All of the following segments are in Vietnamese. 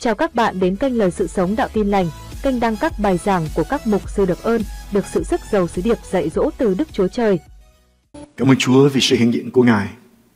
Chào các bạn đến kênh Lời Sự Sống Đạo Tin Lành, kênh đăng các bài giảng của các mục sư được ơn, được sự sức giàu sứ điệp dạy dỗ từ Đức Chúa Trời. Cảm ơn Chúa vì sự hiện diện của Ngài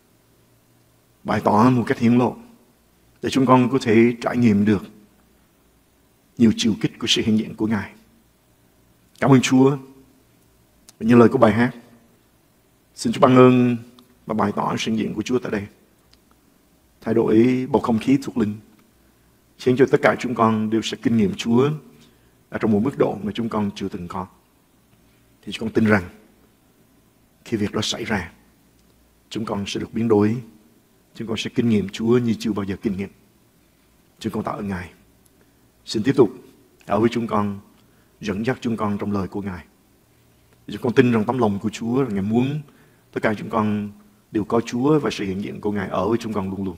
bày tỏ một cách hiển lộ để chúng con có thể trải nghiệm được nhiều chiều kích của sự hiện diện của Ngài. Cảm ơn Chúa vì như lời của bài hát. Xin Chúa ban ơn và bày tỏ sự hiện diện của Chúa tại đây, thay đổi bầu không khí thuộc linh, khiến cho tất cả chúng con đều sẽ kinh nghiệm Chúa ở trong một mức độ mà chúng con chưa từng có. Thì chúng con tin rằng khi việc đó xảy ra, chúng con sẽ được biến đổi, chúng con sẽ kinh nghiệm Chúa như chưa bao giờ kinh nghiệm. Chúng con tạ ơn Ngài. Xin tiếp tục ở với chúng con, dẫn dắt chúng con trong lời của Ngài. Chúng con tin rằng tấm lòng của Chúa, Ngài muốn tất cả chúng con đều có Chúa và sự hiện diện của Ngài ở với chúng con luôn luôn.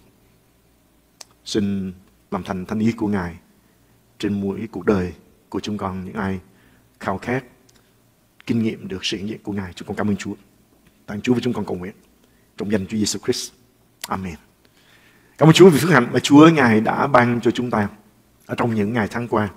Xin làm thành thánh ý của Ngài trên mỗi cuộc đời của chúng con, những ai khao khát kinh nghiệm được sự hiện diện của Ngài. Chúng con cảm ơn Chúa. Tạ ơn Chúa và chúng con cầu nguyện trong danh Chúa Giêsu Christ. Amen. Cảm ơn Chúa vì phước hạnh mà Chúa Ngài đã ban cho chúng ta ở trong những ngày tháng qua.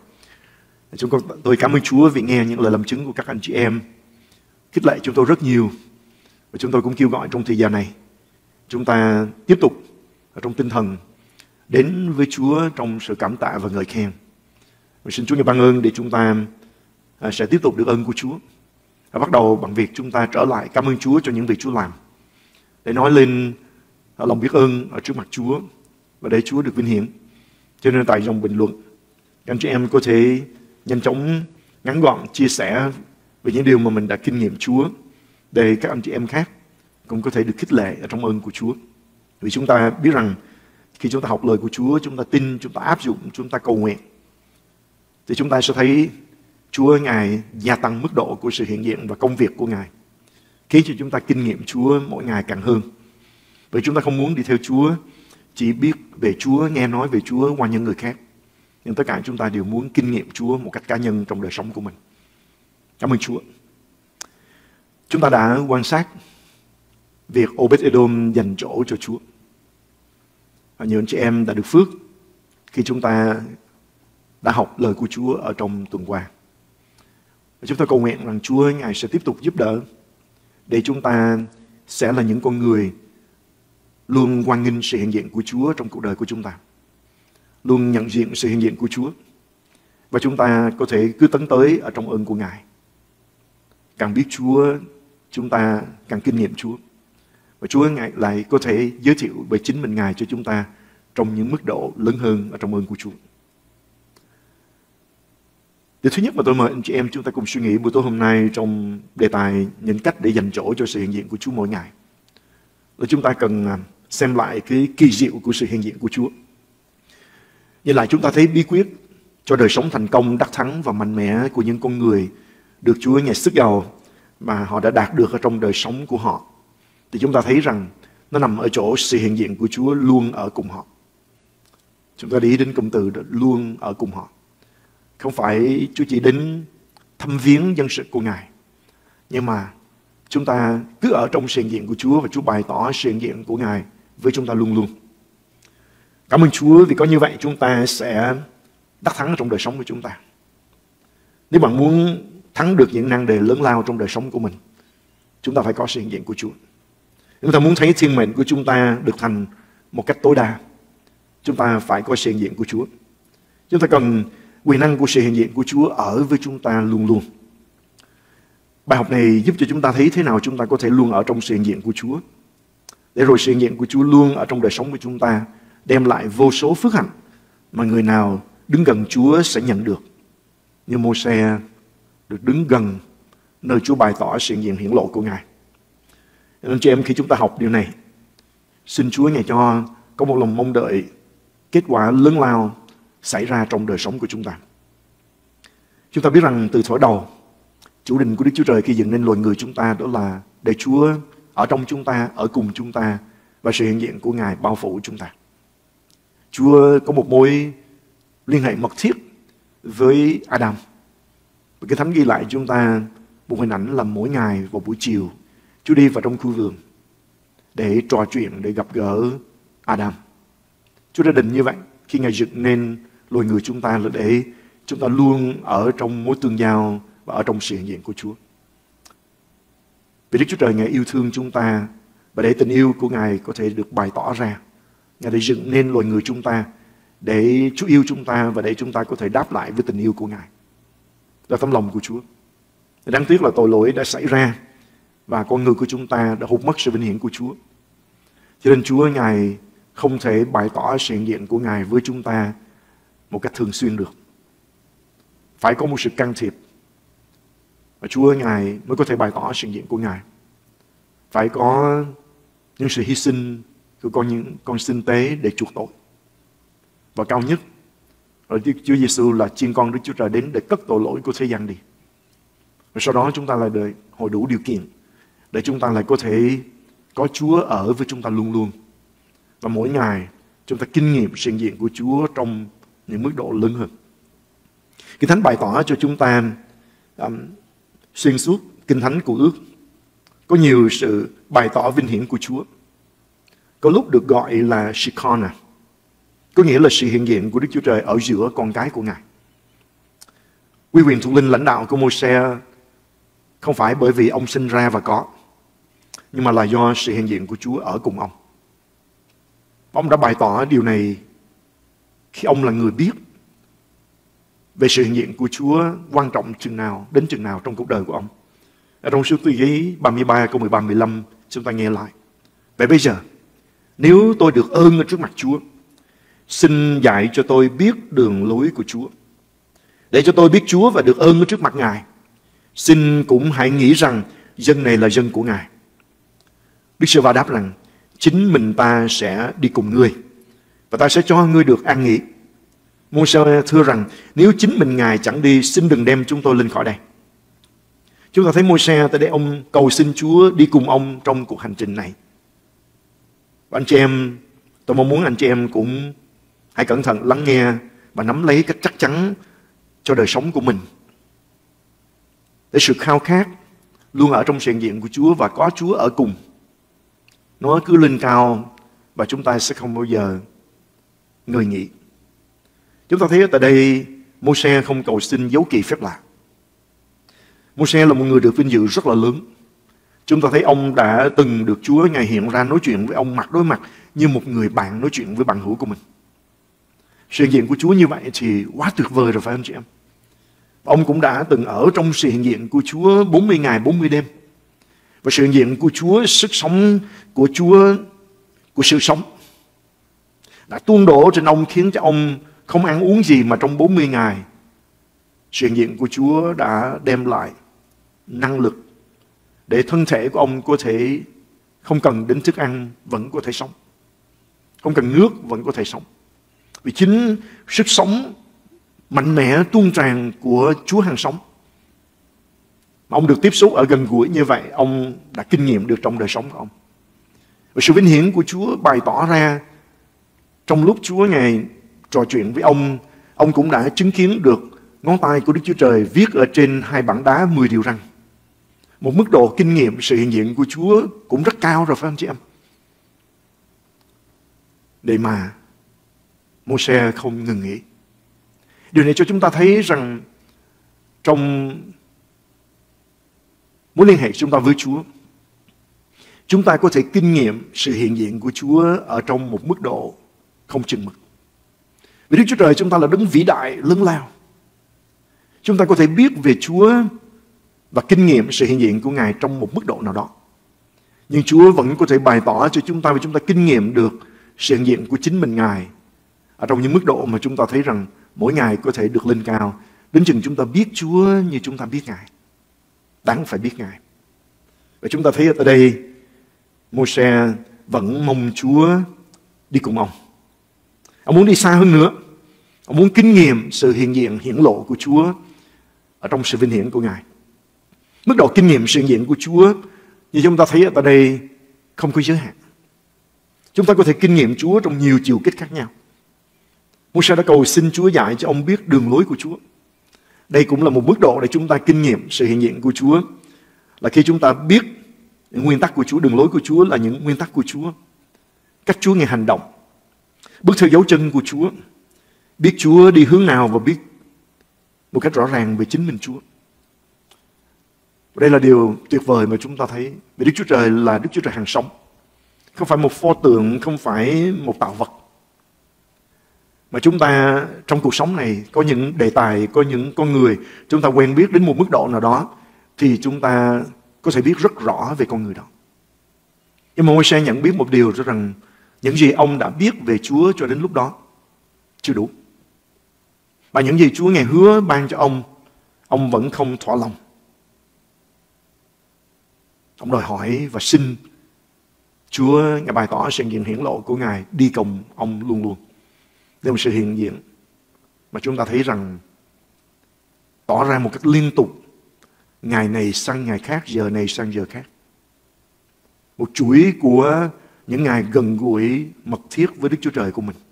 Tôi cảm ơn Chúa vì nghe những lời làm chứng của các anh chị em khích lệ chúng tôi rất nhiều. Và chúng tôi cũng kêu gọi trong thời gian này chúng ta tiếp tục ở trong tinh thần đến với Chúa trong sự cảm tạ và ngợi khen. Và xin Chúa Ngài ban ơn để chúng ta sẽ tiếp tục được ơn của Chúa. Và bắt đầu bằng việc chúng ta trở lại cảm ơn Chúa cho những việc Chúa làm, để nói lên lòng biết ơn ở trước mặt Chúa và để Chúa được vinh hiển. Cho nên tại dòng bình luận, các anh chị em có thể nhanh chóng ngắn gọn chia sẻ về những điều mà mình đã kinh nghiệm Chúa, để các anh chị em khác cũng có thể được khích lệ ở trong ơn của Chúa. Vì chúng ta biết rằng khi chúng ta học lời của Chúa, chúng ta tin, chúng ta áp dụng, chúng ta cầu nguyện, thì chúng ta sẽ thấy Chúa Ngài gia tăng mức độ của sự hiện diện và công việc của Ngài, khiến cho chúng ta kinh nghiệm Chúa mỗi ngày càng hơn. Bởi chúng ta không muốn đi theo Chúa chỉ biết về Chúa, nghe nói về Chúa qua những người khác, nhưng tất cả chúng ta đều muốn kinh nghiệm Chúa một cách cá nhân trong đời sống của mình. Cảm ơn Chúa. Chúng ta đã quan sát việc Obed-Edom dành chỗ cho Chúa. Và nhiều anh chị em đã được phước khi chúng ta đã học lời của Chúa ở trong tuần qua. Và chúng ta cầu nguyện rằng Chúa Ngài sẽ tiếp tục giúp đỡ để chúng ta sẽ là những con người luôn hoan nghênh sự hiện diện của Chúa trong cuộc đời của chúng ta, luôn nhận diện sự hiện diện của Chúa, và chúng ta có thể cứ tấn tới ở trong ơn của Ngài. Càng biết Chúa, chúng ta càng kinh nghiệm Chúa, và Chúa Ngài lại có thể giới thiệu về chính mình Ngài cho chúng ta trong những mức độ lớn hơn ở trong ơn của Chúa. Điều thứ nhất mà tôi mời anh chị em chúng ta cùng suy nghĩ buổi tối hôm nay trong đề tài những cách để dành chỗ cho sự hiện diện của Chúa mỗi ngày, là chúng ta cần xem lại cái kỳ diệu của sự hiện diện của Chúa. Nhìn lại chúng ta thấy bí quyết cho đời sống thành công, đắc thắng và mạnh mẽ của những con người được Chúa Ngài sức giàu mà họ đã đạt được ở trong đời sống của họ, thì chúng ta thấy rằng nó nằm ở chỗ sự hiện diện của Chúa luôn ở cùng họ. Chúng ta đi đến cụm từ luôn ở cùng họ. Không phải Chúa chỉ đến thăm viếng dân sự của Ngài, nhưng mà chúng ta cứ ở trong sự hiện diện của Chúa và Chúa bày tỏ sự hiện diện của Ngài với chúng ta luôn luôn. Cảm ơn Chúa vì có như vậy chúng ta sẽ đắc thắng trong đời sống của chúng ta. Nếu bạn muốn thắng được những nan đề lớn lao trong đời sống của mình, chúng ta phải có sự hiện diện của Chúa. Chúng ta muốn thấy thiên mệnh của chúng ta được thành một cách tối đa, chúng ta phải có sự hiện diện của Chúa. Chúng ta cần quyền năng của sự hiện diện của Chúa ở với chúng ta luôn luôn. Bài học này giúp cho chúng ta thấy thế nào chúng ta có thể luôn ở trong sự hiện diện của Chúa, để rồi sự hiện diện của Chúa luôn ở trong đời sống của chúng ta đem lại vô số phước hạnh mà người nào đứng gần Chúa sẽ nhận được. Như Mô-se được đứng gần nơi Chúa bày tỏ sự hiện diện hiển lộ của Ngài. Nên chị em, khi chúng ta học điều này, xin Chúa Ngài cho có một lòng mong đợi kết quả lớn lao xảy ra trong đời sống của chúng ta. Chúng ta biết rằng từ thuở đầu, chủ định của Đức Chúa Trời khi dựng nên loài người chúng ta đó là để Chúa ở trong chúng ta, ở cùng chúng ta, và sự hiện diện của Ngài bao phủ chúng ta. Chúa có một mối liên hệ mật thiết với Adam. Và cái Thánh ghi lại chúng ta một hình ảnh là mỗi ngày vào buổi chiều, Chúa đi vào trong khu vườn để trò chuyện, để gặp gỡ Adam. Chúa đã định như vậy khi Ngài dựng nên loài người chúng ta là để chúng ta luôn ở trong mối tương giao và ở trong sự hiện diện của Chúa. Vì Đức Chúa Trời Ngài yêu thương chúng ta, và để tình yêu của Ngài có thể được bày tỏ ra, Ngài đã dựng nên loài người chúng ta để Chúa yêu chúng ta và để chúng ta có thể đáp lại với tình yêu của Ngài. Là tấm lòng của Chúa. Đáng tiếc là tội lỗi đã xảy ra và con người của chúng ta đã hụt mất sự vinh hiển của Chúa. Cho nên Chúa Ngài không thể bày tỏ sự hiện diện của Ngài với chúng ta một cách thường xuyên được. Phải có một sự can thiệp và Chúa Ngài mới có thể bày tỏ sự hiện diện của Ngài. Phải có những sự hy sinh của con sinh tế để chuộc tội. Và cao nhất là Chúa Giêsu là chiên con Đức Chúa Trời đến để cất tội lỗi của thế gian đi. Và sau đó chúng ta lại đợi hội đủ điều kiện để chúng ta lại có thể có Chúa ở với chúng ta luôn luôn. Và mỗi ngày chúng ta kinh nghiệm sự hiện diện của Chúa trong những mức độ lớn hơn. Kinh Thánh bày tỏ cho chúng ta xuyên suốt Kinh Thánh của ước có nhiều sự bày tỏ vinh hiển của Chúa. Có lúc được gọi là Shekinah, có nghĩa là sự hiện diện của Đức Chúa Trời ở giữa con cái của Ngài. Quy quyền thuộc linh lãnh đạo của Môi-se không phải bởi vì ông sinh ra và có, nhưng mà là do sự hiện diện của Chúa ở cùng ông. Ông đã bày tỏ điều này khi ông là người biết về sự hiện diện của Chúa quan trọng đến chừng nào trong cuộc đời của ông. Ở trong Sử Tuy Ký 33 câu 13-15 chúng ta nghe lại. Vậy bây giờ, nếu tôi được ơn ở trước mặt Chúa, xin dạy cho tôi biết đường lối của Chúa. Để cho tôi biết Chúa và được ơn ở trước mặt Ngài, xin cũng hãy nghĩ rằng dân này là dân của Ngài. Đức Giê-hô-va đáp rằng, chính mình ta sẽ đi cùng ngươi, và ta sẽ cho ngươi được an nghỉ. Môi-se thưa rằng, nếu chính mình Ngài chẳng đi, xin đừng đem chúng tôi lên khỏi đây. Chúng ta thấy Môi-se tại đây ông cầu xin Chúa đi cùng ông trong cuộc hành trình này. Và anh chị em, tôi mong muốn anh chị em cũng hãy cẩn thận lắng nghe và nắm lấy cách chắc chắn cho đời sống của mình. Để sự khao khát luôn ở trong sự hiện diện của Chúa và có Chúa ở cùng, nó cứ lên cao và chúng ta sẽ không bao giờ ngơi nghỉ. Chúng ta thấy tại đây Môi-se không cầu xin dấu kỳ phép lạ. Môi-se là một người được vinh dự rất là lớn. Chúng ta thấy ông đã từng được Chúa Ngài hiện ra nói chuyện với ông mặt đối mặt như một người bạn nói chuyện với bằng hữu của mình. Sự hiện diện của Chúa như vậy thì quá tuyệt vời rồi phải không chị em? Ông cũng đã từng ở trong sự hiện diện của Chúa 40 ngày 40 đêm. Và sự hiện diện của Chúa, sức sống của Chúa, của sự sống đã tuôn đổ trên ông, khiến cho ông không ăn uống gì mà trong 40 ngày. Sự hiện diện của Chúa đã đem lại năng lực để thân thể của ông có thể không cần đến thức ăn vẫn có thể sống, không cần nước vẫn có thể sống. Vì chính sức sống mạnh mẽ tuôn tràn của Chúa hàng sống mà ông được tiếp xúc ở gần gũi như vậy, ông đã kinh nghiệm được trong đời sống của ông. Và sự vinh hiển của Chúa bày tỏ ra trong lúc Chúa Ngài trò chuyện với ông cũng đã chứng kiến được ngón tay của Đức Chúa Trời viết ở trên hai bảng đá 10 điều răn. Một mức độ kinh nghiệm sự hiện diện của Chúa cũng rất cao rồi phải không chị em? Để mà Môi-se không ngừng nghỉ. Điều này cho chúng ta thấy rằng trong mối liên hệ chúng ta với Chúa, chúng ta có thể kinh nghiệm sự hiện diện của Chúa ở trong một mức độ không chừng mực. Vì Đức Chúa Trời chúng ta là đấng vĩ đại, lớn lao. Chúng ta có thể biết về Chúa và kinh nghiệm sự hiện diện của Ngài trong một mức độ nào đó. Nhưng Chúa vẫn có thể bày tỏ cho chúng ta và chúng ta kinh nghiệm được sự hiện diện của chính mình Ngài ở trong những mức độ mà chúng ta thấy rằng mỗi ngày có thể được lên cao, đến chừng chúng ta biết Chúa như chúng ta biết Ngài. Đáng phải biết Ngài. Và chúng ta thấy ở đây Môi-se vẫn mong Chúa đi cùng ông. Ông muốn đi xa hơn nữa. Ông muốn kinh nghiệm sự hiện diện hiển lộ của Chúa ở trong sự vinh hiển của Ngài. Mức độ kinh nghiệm sự hiện diện của Chúa như chúng ta thấy ở đây không có giới hạn. Chúng ta có thể kinh nghiệm Chúa trong nhiều chiều kích khác nhau. Môi-se đã cầu xin Chúa dạy cho ông biết đường lối của Chúa. Đây cũng là một mức độ để chúng ta kinh nghiệm sự hiện diện của Chúa. Là khi chúng ta biết những nguyên tắc của Chúa, đường lối của Chúa là những nguyên tắc của Chúa. Cách Chúa Ngài hành động. Bước theo dấu chân của Chúa. biết Chúa đi hướng nào và biết một cách rõ ràng về chính mình Chúa. Đây là điều tuyệt vời mà chúng ta thấy. Vì Đức Chúa Trời là Đức Chúa Trời hàng sống. Không phải một pho tượng, không phải một tạo vật. Mà chúng ta trong cuộc sống này có những đề tài, có những con người chúng ta quen biết đến một mức độ nào đó thì chúng ta có thể biết rất rõ về con người đó. Nhưng mà Môi-se nhận biết một điều rằng những gì ông đã biết về Chúa cho đến lúc đó chưa đủ. Và những gì Chúa Ngài hứa ban cho ông vẫn không thỏa lòng. Ông đòi hỏi và xin Chúa Ngài bày tỏ sự hiện diện hiển lộ của Ngài đi cùng ông luôn luôn. Đây là một sự hiện diện mà chúng ta thấy rằng tỏ ra một cách liên tục, ngày này sang ngày khác, giờ này sang giờ khác. Một chuỗi của những ngày gần gũi mật thiết với Đức Chúa Trời của mình.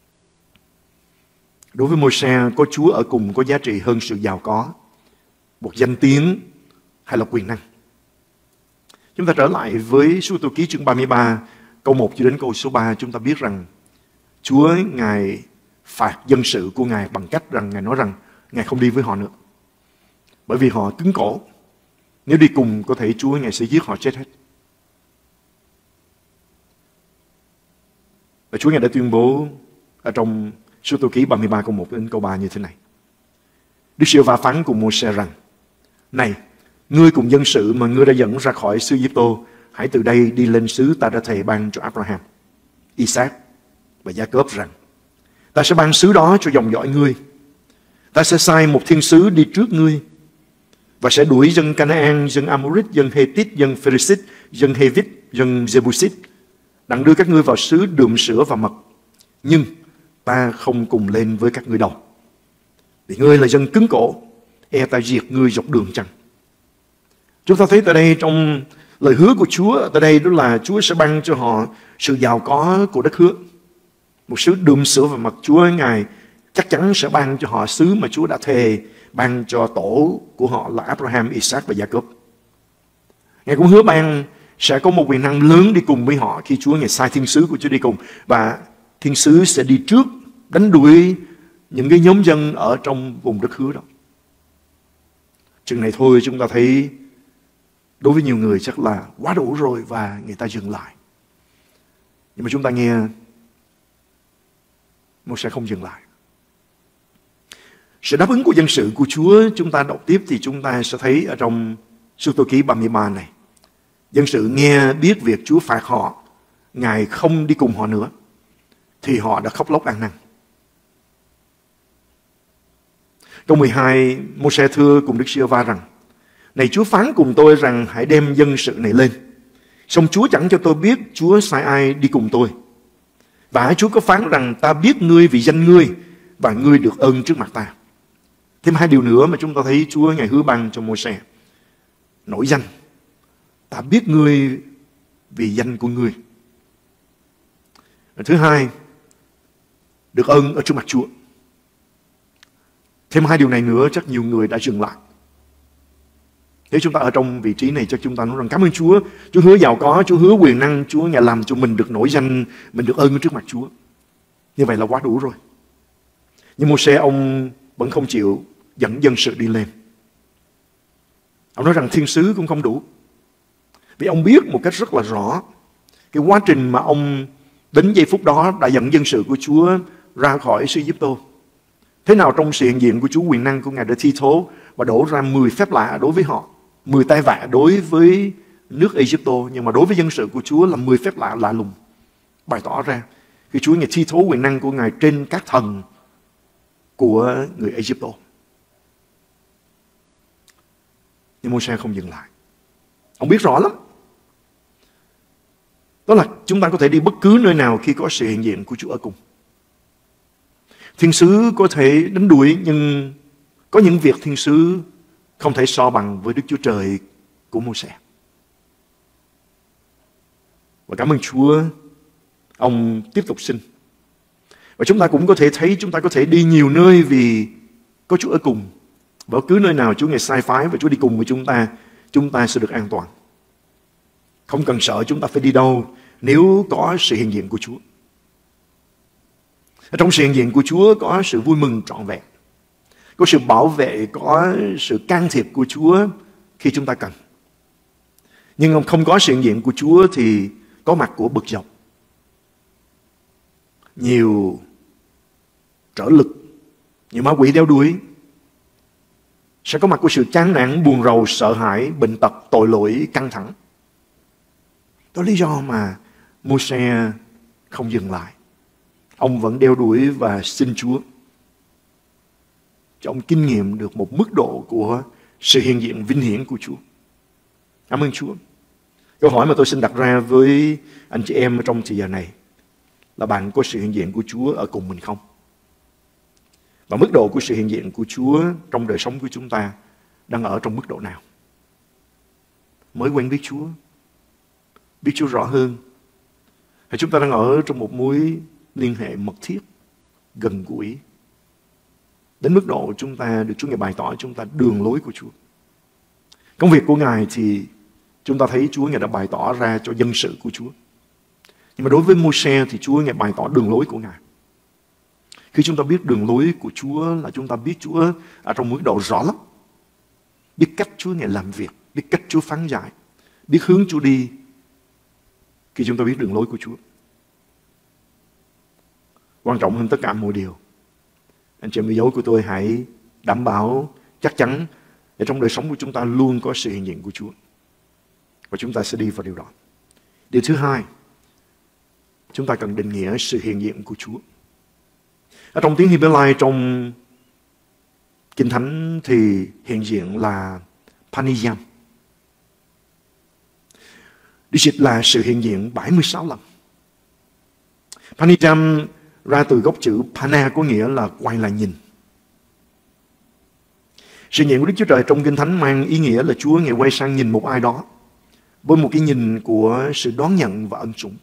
Đối với Môi-se, có Chúa ở cùng có giá trị hơn sự giàu có, một danh tiếng hay là quyền năng. Chúng ta trở lại với Sưu Tô Ký chương 33, câu 1 cho đến câu số 3, chúng ta biết rằng Chúa Ngài phạt dân sự của Ngài bằng cách rằng Ngài nói rằng Ngài không đi với họ nữa. Bởi vì họ cứng cổ. Nếu đi cùng có thể Chúa Ngài sẽ giết họ chết hết. Và Chúa Ngài đã tuyên bố ở trong Sưu Tô Ký 33 câu 1 đến câu 3 như thế này. Đức Giê-hô-va phán cùng Môi-se rằng: Này, ngươi cùng dân sự mà ngươi đã dẫn ra khỏi xứ Ai-cập, hãy từ đây đi lên xứ ta đã thề ban cho Abraham, Isaac và Gia-cốp rằng: Ta sẽ ban xứ đó cho dòng dõi ngươi. Ta sẽ sai một thiên sứ đi trước ngươi và sẽ đuổi dân Canaan, dân Amorit, dân Hethit, dân Pheresit, dân Hevit, dân Jebusit, đặng đưa các ngươi vào xứ đượm sữa và mật. Nhưng ta không cùng lên với các ngươi đâu, vì ngươi là dân cứng cổ, ta diệt ngươi dọc đường chăng. Chúng ta thấy tại đây trong lời hứa của Chúa, tại đây đó là Chúa sẽ ban cho họ sự giàu có của đất hứa. Một xứ đượm sữa và mật. Chúa Ngài chắc chắn sẽ ban cho họ xứ mà Chúa đã thề ban cho tổ của họ là Abraham, Isaac và Gia-cốp. Ngài cũng hứa ban sẽ có một quyền năng lớn đi cùng với họ khi Chúa Ngài sai thiên sứ của Chúa đi cùng. Và thiên sứ sẽ đi trước đánh đuổi những cái nhóm dân ở trong vùng đất hứa đó. Chừng này thôi chúng ta thấy đối với nhiều người chắc là quá đủ rồi và người ta dừng lại. Nhưng mà chúng ta nghe Môi-se không dừng lại. Sự đáp ứng của dân sự của Chúa chúng ta đọc tiếp thì chúng ta sẽ thấy ở trong Sưu Tô Ký 33 này. Dân sự nghe biết việc Chúa phạt họ, Ngài không đi cùng họ nữa, thì họ đã khóc lóc ăn năn. Câu 12, Môi-se thưa cùng Đức Giê-hô-va rằng: Này Chúa phán cùng tôi rằng hãy đem dân sự này lên. Song Chúa chẳng cho tôi biết Chúa sai ai đi cùng tôi. Và Chúa có phán rằng ta biết ngươi vì danh ngươi, và ngươi được ơn trước mặt ta. Thêm hai điều nữa mà chúng ta thấy Chúa Ngài hứa ban cho Môi-se. Nổi danh. Ta biết ngươi vì danh của ngươi. Và thứ hai, được ơn ở trước mặt Chúa. Thêm hai điều này nữa chắc nhiều người đã dừng lại. Nếu chúng ta ở trong vị trí này chắc chúng ta nói rằng cảm ơn Chúa. Chúa hứa giàu có, Chúa hứa quyền năng, Chúa Ngài làm cho mình được nổi danh, mình được ơn ở trước mặt Chúa. Như vậy là quá đủ rồi. Nhưng Môi-se ông vẫn không chịu dẫn dân sự đi lên. Ông nói rằng thiên sứ cũng không đủ. Vì ông biết một cách rất là rõ cái quá trình mà ông đến giây phút đó đã dẫn dân sự của Chúa ra khỏi xứ Ai-cập. Thế nào trong sự hiện diện của Chúa, quyền năng của Ngài đã thi thố và đổ ra 10 phép lạ đối với họ, 10 tai vạ đối với nước Ai-cập, nhưng mà đối với dân sự của Chúa là 10 phép lạ lạ lùng bày tỏ ra khi Chúa Ngài thi thố quyền năng của Ngài trên các thần của người Ai-cập. Nhưng Môi-se không dừng lại. Ông biết rõ lắm. Đó là chúng ta có thể đi bất cứ nơi nào khi có sự hiện diện của Chúa ở cùng. Thiên sứ có thể đánh đuổi, nhưng có những việc thiên sứ không thể so bằng với Đức Chúa Trời của Môi-se. Và cảm ơn Chúa, ông tiếp tục xin. Và chúng ta cũng có thể thấy, chúng ta có thể đi nhiều nơi vì có Chúa ở cùng. Và cứ nơi nào Chúa Ngài sai phái và Chúa đi cùng với chúng ta sẽ được an toàn. Không cần sợ chúng ta phải đi đâu nếu có sự hiện diện của Chúa. Ở trong sự hiện diện của Chúa có sự vui mừng trọn vẹn, có sự bảo vệ, có sự can thiệp của Chúa khi chúng ta cần. Nhưng không có sự hiện diện của Chúa thì có mặt của bực dọc, nhiều trở lực, nhiều ma quỷ đeo đuổi, sẽ có mặt của sự chán nản, buồn rầu, sợ hãi, bệnh tật, tội lỗi, căng thẳng. Đó là lý do mà Môi-se không dừng lại. Ông vẫn đeo đuổi và xin Chúa cho ông kinh nghiệm được một mức độ của sự hiện diện vinh hiển của Chúa. Cảm ơn Chúa. Câu hỏi mà tôi xin đặt ra với anh chị em trong thời giờ này là bạn có sự hiện diện của Chúa ở cùng mình không? Và mức độ của sự hiện diện của Chúa trong đời sống của chúng ta đang ở trong mức độ nào? Mới quen biết Chúa rõ hơn, hay chúng ta đang ở trong một mối liên hệ mật thiết, gần gũi, đến mức độ chúng ta được Chúa Ngài bày tỏ chúng ta đường lối của Chúa. Công việc của Ngài thì chúng ta thấy Chúa Ngài đã bày tỏ ra cho dân sự của Chúa. Nhưng mà đối với Môi-se thì Chúa Ngài bày tỏ đường lối của Ngài. Khi chúng ta biết đường lối của Chúa là chúng ta biết Chúa ở trong mức độ rõ lắm. Biết cách Chúa Ngài làm việc, biết cách Chúa phán dạy, biết hướng Chúa đi. Khi chúng ta biết đường lối của Chúa, quan trọng hơn tất cả mọi điều, anh chị em yêu dấu của tôi, hãy đảm bảo chắc chắn để trong đời sống của chúng ta luôn có sự hiện diện của Chúa. Và chúng ta sẽ đi vào điều đó. Điều thứ hai, chúng ta cần định nghĩa sự hiện diện của Chúa. Ở trong tiếng Hy-bơ-lai, trong Kinh Thánh thì hiện diện là Paniyam. Đi dịch là sự hiện diện 76 lần. Paniyam ra từ gốc chữ Pana, có nghĩa là quay lại nhìn. Sự hiện diện của Đức Chúa Trời trong Kinh Thánh mang ý nghĩa là Chúa Ngài quay sang nhìn một ai đó với một cái nhìn của sự đón nhận và ân sủng.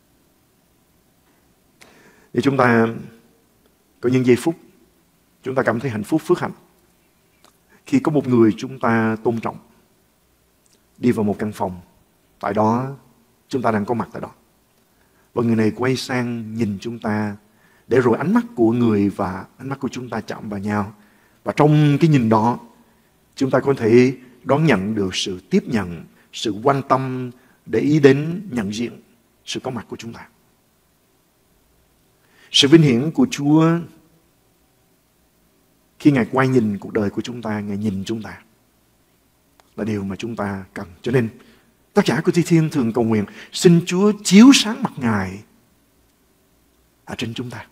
Để chúng ta có những giây phút chúng ta cảm thấy hạnh phúc, phước hạnh khi có một người chúng ta tôn trọng đi vào một căn phòng, tại đó chúng ta đang có mặt tại đó, và người này quay sang nhìn chúng ta, để rồi ánh mắt của người và ánh mắt của chúng ta chạm vào nhau, và trong cái nhìn đó chúng ta có thể đón nhận được sự tiếp nhận, sự quan tâm, để ý đến, nhận diện sự có mặt của chúng ta. Sự vinh hiển của Chúa khi Ngài quay nhìn cuộc đời của chúng ta, Ngài nhìn chúng ta, là điều mà chúng ta cần. Cho nên tác giả của Thi Thiên thường cầu nguyện xin Chúa chiếu sáng mặt Ngài ở trên chúng ta.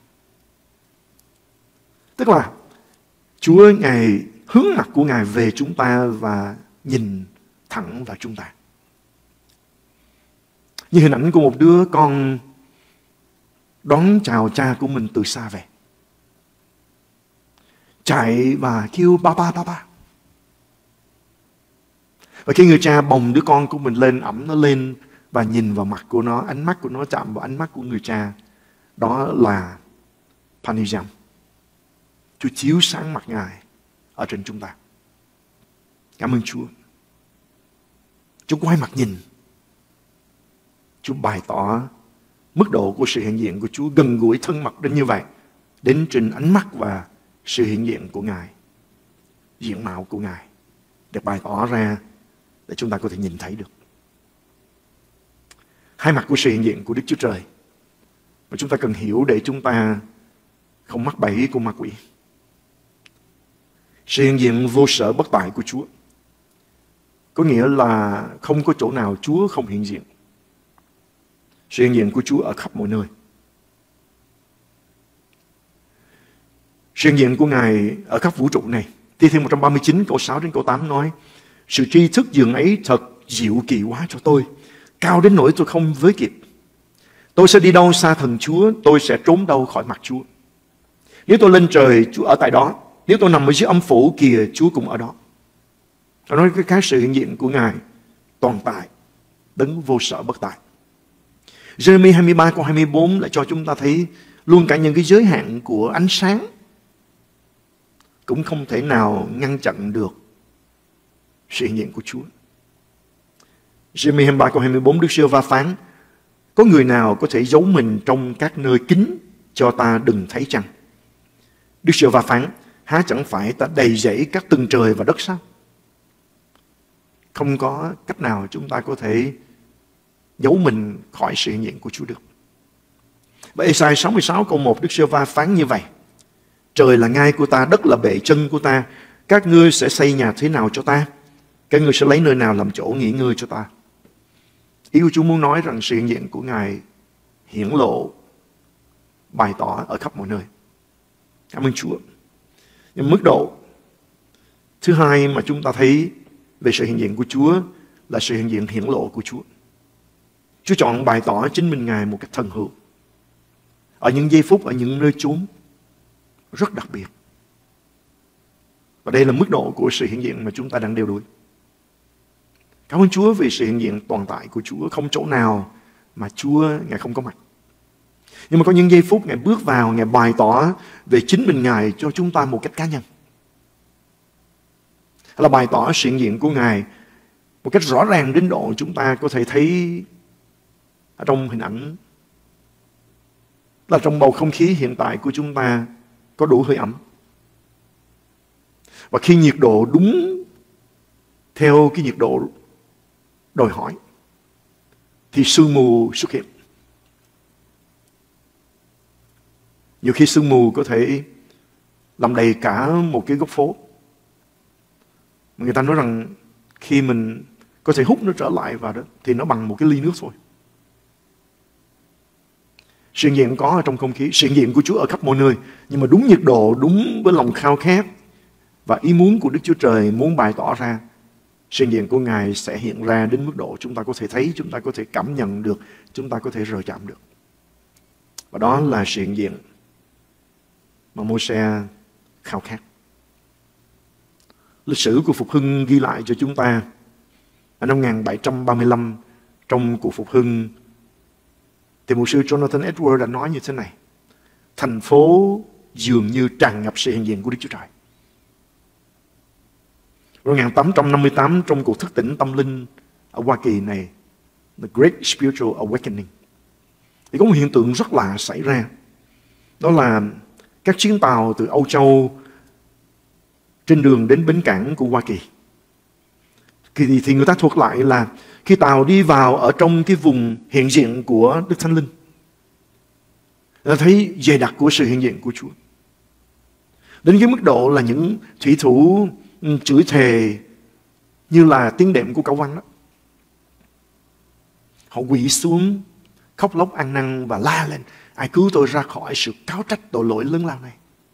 Tức là Chúa Ngài hướng mặt của Ngài về chúng ta và nhìn thẳng vào chúng ta. Như hình ảnh của một đứa con đón chào cha của mình từ xa về, chạy và kêu ba ba ba ba. Và khi người cha bồng đứa con của mình lên, ẵm nó lên và nhìn vào mặt của nó, ánh mắt của nó chạm vào ánh mắt của người cha, đó là Paniyam. Chúa chiếu sáng mặt Ngài ở trên chúng ta. Cảm ơn Chúa. Chúa quay mặt nhìn. Chúa bày tỏ mức độ của sự hiện diện của Chúa gần gũi thân mật đến như vậy, đến trên ánh mắt và sự hiện diện của Ngài, diện mạo của Ngài được bày tỏ ra để chúng ta có thể nhìn thấy được. Hai mặt của sự hiện diện của Đức Chúa Trời mà chúng ta cần hiểu để chúng ta không mắc bẫy của ma quỷ. Sự hiện diện vô sở bất tại của Chúa có nghĩa là không có chỗ nào Chúa không hiện diện. Sự hiện diện của Chúa ở khắp mọi nơi. Sự hiện diện của Ngài ở khắp vũ trụ này. Thi Thiên 139 câu 6 đến câu 8 nói: sự tri thức dường ấy thật diệu kỳ quá cho tôi, cao đến nỗi tôi không với kịp. Tôi sẽ đi đâu xa thần Chúa, tôi sẽ trốn đâu khỏi mặt Chúa. Nếu tôi lên trời, Chúa ở tại đó. Nếu tôi nằm ở dưới âm phủ, kìa Chúa cũng ở đó. Tôi nói cái sự hiện diện của Ngài toàn tại, đấng vô sở bất tại. Giê-rê-mi 23 câu 24 lại cho chúng ta thấy luôn cả những cái giới hạn của ánh sáng cũng không thể nào ngăn chặn được sự hiện diện của Chúa. Giê-rê-mi 23 câu 24, Đức Giê-hô-va phán: có người nào có thể giấu mình trong các nơi kín cho ta đừng thấy chăng? Đức Giê-hô-va phán, há chẳng phải ta đầy dẫy các tầng trời và đất sao? Không có cách nào chúng ta có thể giấu mình khỏi sự hiện diện của Chúa được. Và Ê-sai 66 câu 1, Đức Giê-hô-va phán như vậy: trời là ngai của ta, đất là bệ chân của ta. Các ngươi sẽ xây nhà thế nào cho ta? Các ngươi sẽ lấy nơi nào làm chỗ nghỉ ngơi cho ta? Ý của Chúa muốn nói rằng sự hiện diện của Ngài hiển lộ, bày tỏ ở khắp mọi nơi. Cảm ơn Chúa. Nhưng mức độ thứ hai mà chúng ta thấy về sự hiện diện của Chúa là sự hiện diện hiển lộ của Chúa. Chúa chọn bày tỏ chính mình Ngài một cách thần hữu, ở những giây phút, ở những nơi chốn rất đặc biệt. Và đây là mức độ của sự hiện diện mà chúng ta đang đeo đuổi. Cảm ơn Chúa vì sự hiện diện toàn tại của Chúa. Không chỗ nào mà Chúa Ngài không có mặt. Nhưng mà có những giây phút Ngài bước vào, Ngài bày tỏ về chính mình Ngài cho chúng ta một cách cá nhân. Hay là bày tỏ sự hiện diện của Ngài một cách rõ ràng đến độ chúng ta có thể thấy ở trong hình ảnh, là trong bầu không khí hiện tại của chúng ta có đủ hơi ẩm. Và khi nhiệt độ đúng theo cái nhiệt độ đòi hỏi thì sương mù xuất hiện. Nhiều khi sương mù có thể làm đầy cả một cái góc phố. Người ta nói rằng khi mình có thể hút nó trở lại vào đó thì nó bằng một cái ly nước thôi. Sự hiện diện có ở trong không khí, sự hiện diện của Chúa ở khắp mọi nơi. Nhưng mà đúng nhiệt độ, đúng với lòng khao khát và ý muốn của Đức Chúa Trời muốn bày tỏ ra, sự hiện diện của Ngài sẽ hiện ra đến mức độ chúng ta có thể thấy, chúng ta có thể cảm nhận được, chúng ta có thể rời chạm được. Và đó là sự hiện diện mà Môi-se khao khát. Lịch sử của Phục Hưng ghi lại cho chúng ta ở năm 1735 trong cuộc Phục Hưng thì mục sư Jonathan Edwards đã nói như thế này: thành phố dường như tràn ngập sự hiện diện của Đức Chúa Trời. Năm 1858 trong cuộc thức tỉnh tâm linh ở Hoa Kỳ này, The Great Spiritual Awakening, thì có một hiện tượng rất lạ xảy ra. Đó là các chuyến tàu từ Âu Châu trên đường đến bến cảng của Hoa Kỳ, thì người ta thuật lại là khi tàu đi vào ở trong cái vùng hiện diện của Đức Thánh Linh, ta thấy dày đặc của sự hiện diện của Chúa. Đến cái mức độ là những thủy thủ chửi thề như là tiếng đệm của Cẩu Văn đó. Họ quỳ xuống, khóc lóc ăn năn và la lên: ai cứu tôi ra khỏi sự cáo trách tội lỗi lớn lao này.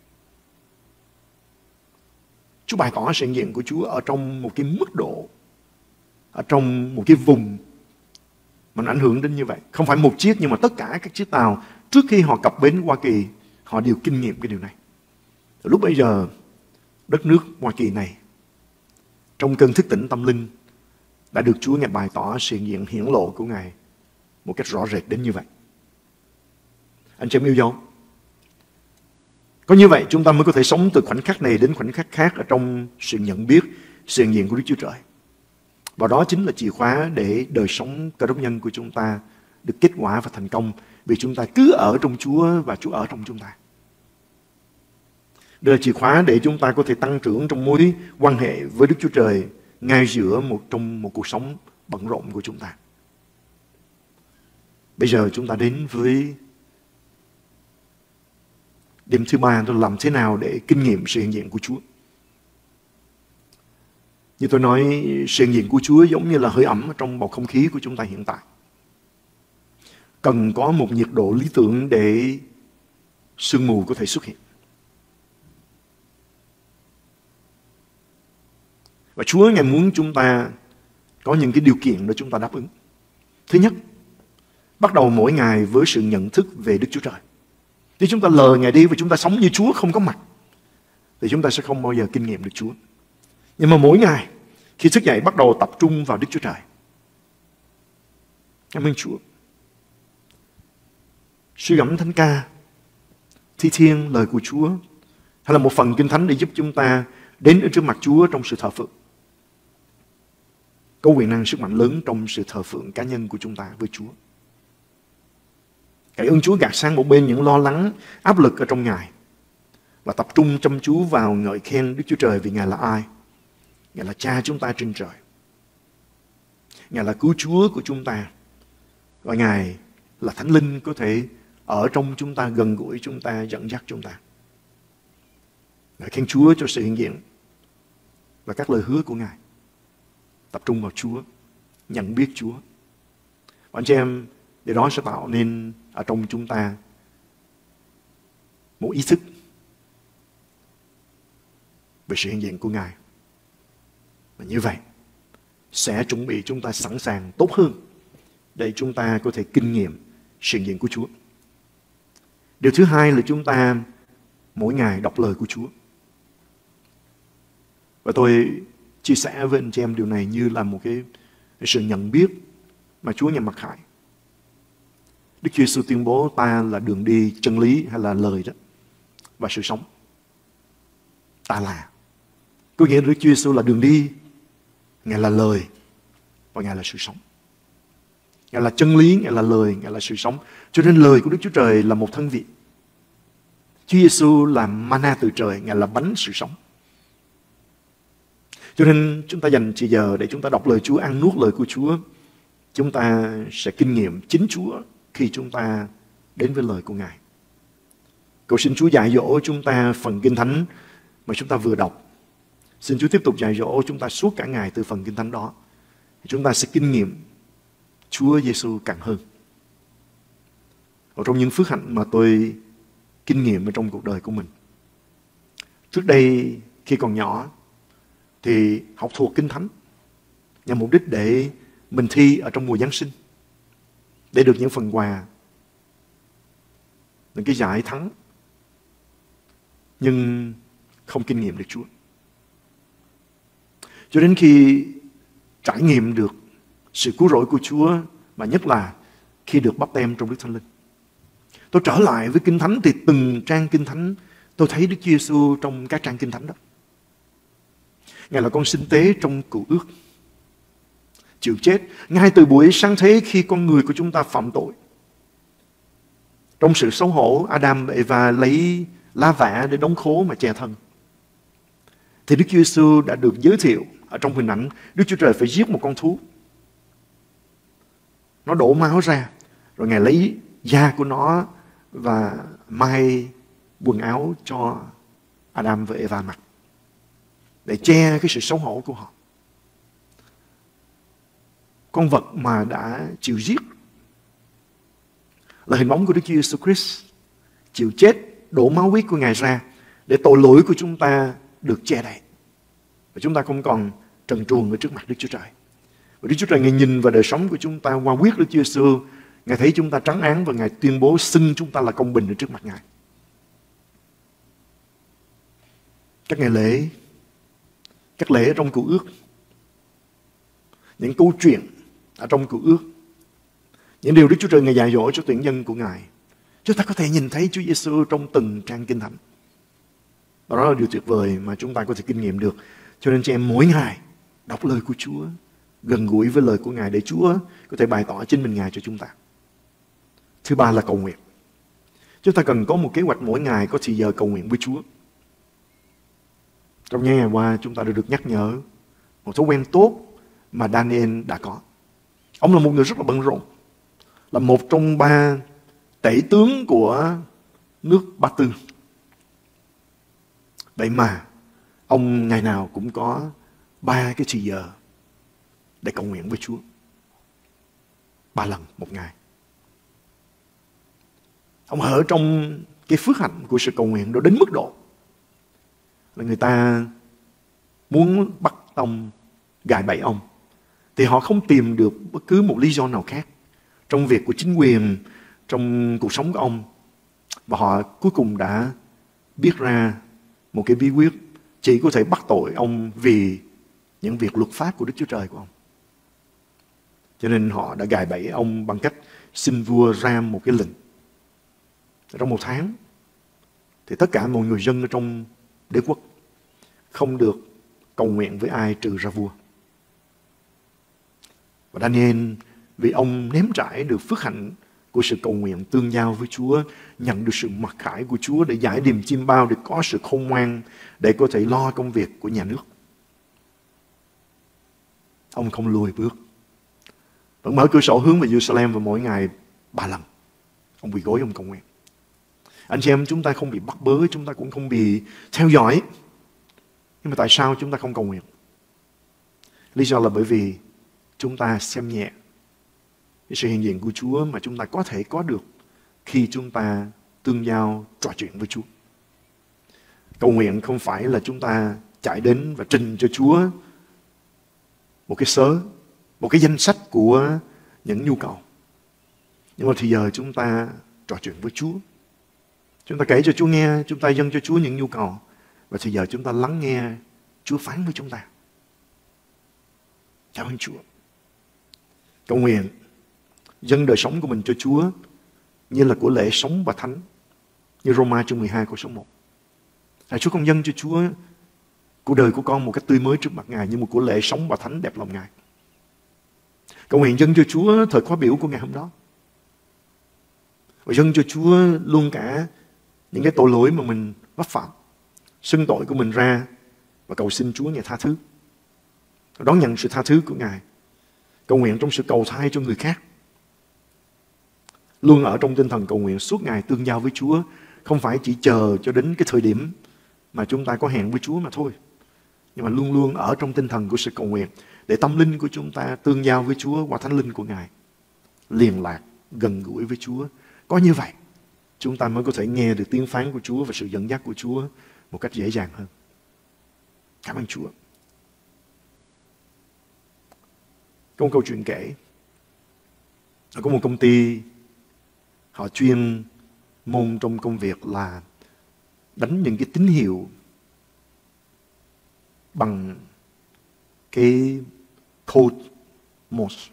Chúa bày tỏ sự hiện diện của Chúa ở trong một cái mức độ, ở trong một cái vùng mà nó ảnh hưởng đến như vậy. Không phải một chiếc, nhưng mà tất cả các chiếc tàu trước khi họ cập bến Hoa Kỳ, họ đều kinh nghiệm cái điều này. Lúc bây giờ, đất nước Hoa Kỳ này, trong cơn thức tỉnh tâm linh, đã được Chúa Ngài bày tỏ sự hiện diện hiển lộ của Ngài một cách rõ rệt đến như vậy. Anh chị em yêu dấu, có như vậy chúng ta mới có thể sống từ khoảnh khắc này đến khoảnh khắc khác ở trong sự nhận biết sự hiện diện của Đức Chúa Trời. Và đó chính là chìa khóa để đời sống Cơ Đốc nhân của chúng ta được kết quả và thành công, vì chúng ta cứ ở trong Chúa và Chúa ở trong chúng ta. Đây là chìa khóa để chúng ta có thể tăng trưởng trong mối quan hệ với Đức Chúa Trời ngay giữa trong một cuộc sống bận rộn của chúng ta. Bây giờ chúng ta đến với điểm thứ ba, đó là làm thế nào để kinh nghiệm sự hiện diện của Chúa. Như tôi nói, sự hiện diện của Chúa giống như là hơi ẩm trong bầu không khí của chúng ta hiện tại. Cần có một nhiệt độ lý tưởng để sương mù có thể xuất hiện. Và Chúa Ngài muốn chúng ta có những cái điều kiện để chúng ta đáp ứng. Thứ nhất, bắt đầu mỗi ngày với sự nhận thức về Đức Chúa Trời. Nếu chúng ta lờ Ngài đi và chúng ta sống như Chúa không có mặt, thì chúng ta sẽ không bao giờ kinh nghiệm được Chúa. Nhưng mà mỗi ngày, khi thức dậy bắt đầu tập trung vào Đức Chúa Trời. Cảm ơn Chúa. Suy gẫm thánh ca, thi thiên lời của Chúa, hay là một phần Kinh Thánh để giúp chúng ta đến ở trước mặt Chúa trong sự thờ phượng. Có quyền năng sức mạnh lớn trong sự thờ phượng cá nhân của chúng ta với Chúa. Cậy ơn Chúa gạt sang một bên những lo lắng, áp lực ở trong Ngài và tập trung chăm chú vào ngợi khen Đức Chúa Trời vì Ngài là ai? Ngài là Cha chúng ta trên trời. Ngài là Cứu Chúa của chúng ta. Và Ngài là Thánh Linh có thể ở trong chúng ta, gần gũi chúng ta, dẫn dắt chúng ta. Ngợi khen Chúa cho sự hiện diện và các lời hứa của Ngài. Tập trung vào Chúa, nhận biết Chúa. Và anh chị em, điều đó sẽ tạo nên ở trong chúng ta một ý thức về sự hiện diện của Ngài. Và như vậy sẽ chuẩn bị chúng ta sẵn sàng tốt hơn để chúng ta có thể kinh nghiệm sự hiện diện của Chúa. Điều thứ hai là chúng ta mỗi ngày đọc lời của Chúa. Và tôi chia sẻ với anh chị em điều này như là một cái sự nhận biết mà Chúa nhằm mặc khải. Đức Chúa Giêsu tuyên bố ta là đường đi, chân lý hay là lời đó và sự sống. Ta là. Có nghĩa Đức Chúa Giêsu là đường đi, Ngài là lời và Ngài là sự sống. Ngài là chân lý, Ngài là lời, Ngài là sự sống. Cho nên lời của Đức Chúa Trời là một thân vị. Chúa Giêsu là mana từ trời, Ngài là bánh sự sống. Cho nên chúng ta dành thời giờ để chúng ta đọc lời Chúa, ăn nuốt lời của Chúa. Chúng ta sẽ kinh nghiệm chính Chúa khi chúng ta đến với lời của Ngài. Cầu xin Chúa dạy dỗ chúng ta phần Kinh Thánh mà chúng ta vừa đọc. Xin Chúa tiếp tục dạy dỗ chúng ta suốt cả ngày từ phần Kinh Thánh đó. Chúng ta sẽ kinh nghiệm Chúa Giêsu càng hơn. Một trong những phước hạnh mà tôi kinh nghiệm ở trong cuộc đời của mình. Trước đây khi còn nhỏ thì học thuộc Kinh Thánh nhằm mục đích để mình thi ở trong mùa Giáng sinh, để được những phần quà, những cái giải thắng, nhưng không kinh nghiệm được Chúa. Cho đến khi trải nghiệm được sự cứu rỗi của Chúa, mà nhất là khi được báp têm trong Đức Thánh Linh, tôi trở lại với Kinh Thánh thì từng trang Kinh Thánh tôi thấy Đức Chúa Giêsu trong các trang Kinh Thánh đó. Ngài là con sinh tế trong Cựu Ước, chịu chết ngay từ buổi sáng thế khi con người của chúng ta phạm tội. Trong sự xấu hổ, Adam và Eva lấy lá vả để đóng khố mà che thân. Thì Đức Chúa Giêsu đã được giới thiệu ở trong hình ảnh Đức Chúa Trời phải giết một con thú. Nó đổ máu ra, rồi Ngài lấy da của nó và may quần áo cho Adam và Eva mặc, để che cái sự xấu hổ của họ. Con vật mà đã chịu giết là hình bóng của Đức Chúa Giêsu Christ, chịu chết, đổ máu huyết của Ngài ra để tội lỗi của chúng ta được che đậy, và chúng ta không còn trần truồng ở trước mặt Đức Chúa Trời. Và Đức Chúa Trời Ngài nhìn vào đời sống của chúng ta qua huyết Đức Chúa Giêsu, Ngài thấy chúng ta trắng án và Ngài tuyên bố xưng chúng ta là công bình ở trước mặt Ngài. Các ngày lễ, các lễ ở trong Cựu Ước, những câu chuyện ở trong Cựu Ước, những điều Đức Chúa Trời Ngài dạy dỗ cho tuyển dân của Ngài, chúng ta có thể nhìn thấy Chúa Giêsu trong từng trang Kinh Thánh. Và đó là điều tuyệt vời mà chúng ta có thể kinh nghiệm được. Cho nên chị em mỗi ngày đọc lời của Chúa, gần gũi với lời của Ngài để Chúa có thể bày tỏ chính mình Ngài cho chúng ta. Thứ ba là cầu nguyện. Chúng ta cần có một kế hoạch mỗi ngày có thời giờ cầu nguyện với Chúa. Trong những ngày qua chúng ta đã được nhắc nhở một thói quen tốt mà Daniel đã có. Ông là một người rất là bận rộn, là một trong 3 tể tướng của nước Ba Tư. Vậy mà ông ngày nào cũng có 3 cái thời giờ để cầu nguyện với Chúa, 3 lần một ngày. Ông ở trong cái phước hạnh của sự cầu nguyện đó đến mức độ là người ta muốn bắt ông, gài bẫy ông, thì họ không tìm được bất cứ một lý do nào khác trong việc của chính quyền, trong cuộc sống của ông. Và họ cuối cùng đã biết ra một cái bí quyết chỉ có thể bắt tội ông vì những việc luật pháp của Đức Chúa Trời của ông. Cho nên họ đã gài bẫy ông bằng cách xin vua ra một cái lệnh. Trong 1 tháng thì tất cả mọi người dân ở trong đế quốc không được cầu nguyện với ai trừ ra vua. Và Daniel, vì ông nếm trải được phước hạnh của sự cầu nguyện tương giao với Chúa, nhận được sự mặc khải của Chúa để giải điềm chiêm bao, để có sự khôn ngoan, để có thể lo công việc của nhà nước. Ông không lùi bước, vẫn mở cửa sổ hướng về Jerusalem và mỗi ngày 3 lần ông quỳ gối ông cầu nguyện. Anh chị em, chúng ta không bị bắt bớ, chúng ta cũng không bị theo dõi. Nhưng mà tại sao chúng ta không cầu nguyện? Lý do là bởi vì chúng ta xem nhẹ cái sự hiện diện của Chúa mà chúng ta có thể có được khi chúng ta tương giao trò chuyện với Chúa. Cầu nguyện không phải là chúng ta chạy đến và trình cho Chúa một cái sớ, một cái danh sách của những nhu cầu. Nhưng mà thì giờ chúng ta trò chuyện với Chúa. Chúng ta kể cho Chúa nghe, chúng ta dâng cho Chúa những nhu cầu. Và thì giờ chúng ta lắng nghe Chúa phán với chúng ta. Cảm ơn Chúa. Cầu nguyện dâng đời sống của mình cho Chúa như là của lễ sống và thánh, như Roma chương 12 câu số 1. Là Chúa không dâng cho Chúa cuộc đời của con một cách tươi mới trước mặt Ngài, như một của lễ sống và thánh đẹp lòng Ngài. Cầu nguyện dâng cho Chúa thời khóa biểu của ngày hôm đó, và dâng cho Chúa luôn cả những cái tội lỗi mà mình mắc phạm, xưng tội của mình ra và cầu xin Chúa Ngài tha thứ, đón nhận sự tha thứ của Ngài. Cầu nguyện trong sự cầu thay cho người khác, luôn ở trong tinh thần cầu nguyện suốt ngày tương giao với Chúa, không phải chỉ chờ cho đến cái thời điểm mà chúng ta có hẹn với Chúa mà thôi, nhưng mà luôn luôn ở trong tinh thần của sự cầu nguyện, để tâm linh của chúng ta tương giao với Chúa qua Thánh Linh của Ngài, liên lạc, gần gũi với Chúa. Có như vậy, chúng ta mới có thể nghe được tiếng phán của Chúa và sự dẫn dắt của Chúa một cách dễ dàng hơn. Cảm ơn Chúa. Có một câu chuyện kể, có một công ty, họ chuyên môn trong công việc là đánh những cái tín hiệu bằng cái code Morse.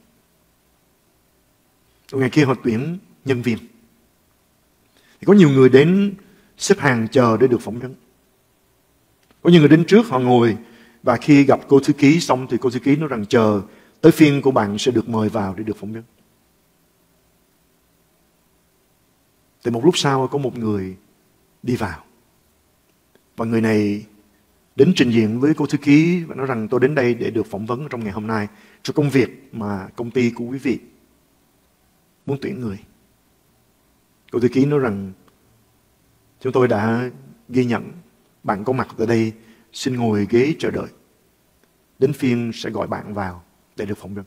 Ngày kia họ tuyển nhân viên, thì có nhiều người đến xếp hàng chờ để được phỏng vấn. Có nhiều người đến trước, họ ngồi, và khi gặp cô thư ký xong thì cô thư ký nói rằng chờ tới phiên của bạn sẽ được mời vào để được phỏng vấn. Thì một lúc sau có một người đi vào, và người này đến trình diện với cô thư ký và nói rằng tôi đến đây để được phỏng vấn trong ngày hôm nay cho công việc mà công ty của quý vị muốn tuyển người. Cô thư ký nói rằng chúng tôi đã ghi nhận bạn có mặt tại đây, xin ngồi ghế chờ đợi, đến phiên sẽ gọi bạn vào để được phỏng vấn.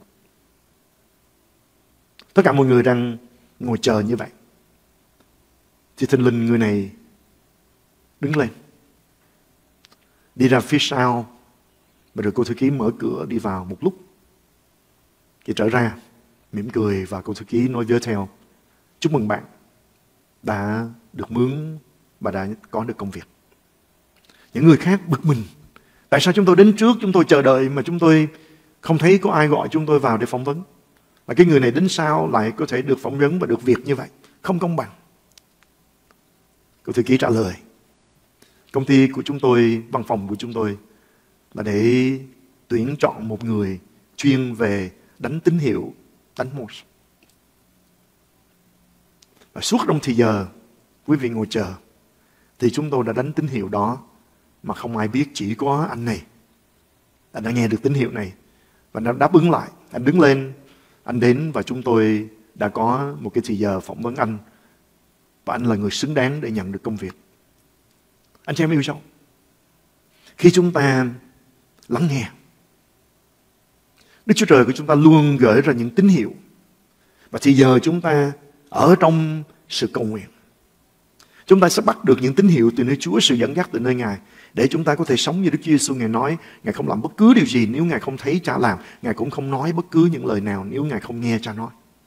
Tất cả mọi người đang ngồi chờ như vậy, thì thình lình người này đứng lên, đi ra phía sau, và được cô thư ký mở cửa đi vào một lúc. Thì trở ra, mỉm cười, và cô thư ký nói với theo: chúc mừng bạn đã được mướn và đã có được công việc. Những người khác bực mình, tại sao chúng tôi đến trước, chúng tôi chờ đợi mà chúng tôi không thấy có ai gọi chúng tôi vào để phỏng vấn, mà cái người này đến sau lại có thể được phỏng vấn và được việc như vậy, không công bằng. Cô thư ký trả lời: công ty của chúng tôi, văn phòng của chúng tôi là để tuyển chọn một người chuyên về đánh tín hiệu, đánh Morse. Và suốt trong thời giờ quý vị ngồi chờ, thì chúng tôi đã đánh tín hiệu đó mà không ai biết, chỉ có anh này. Anh đã nghe được tín hiệu này và đã đáp ứng lại. Anh đứng lên, anh đến, và chúng tôi đã có một cái thời giờ phỏng vấn anh, và anh là người xứng đáng để nhận được công việc. Anh chị em yêu dấu, khi chúng ta lắng nghe, Đức Chúa Trời của chúng ta luôn gửi ra những tín hiệu, và thì giờ chúng ta ở trong sự cầu nguyện, chúng ta sẽ bắt được những tín hiệu từ nơi Chúa, sự dẫn dắt từ nơi Ngài, để chúng ta có thể sống như Đức Chúa Giêsu Ngài nói. Ngài không làm bất cứ điều gì nếu Ngài không thấy Cha làm. Ngài cũng không nói bất cứ những lời nào nếu Ngài không nghe Cha nói.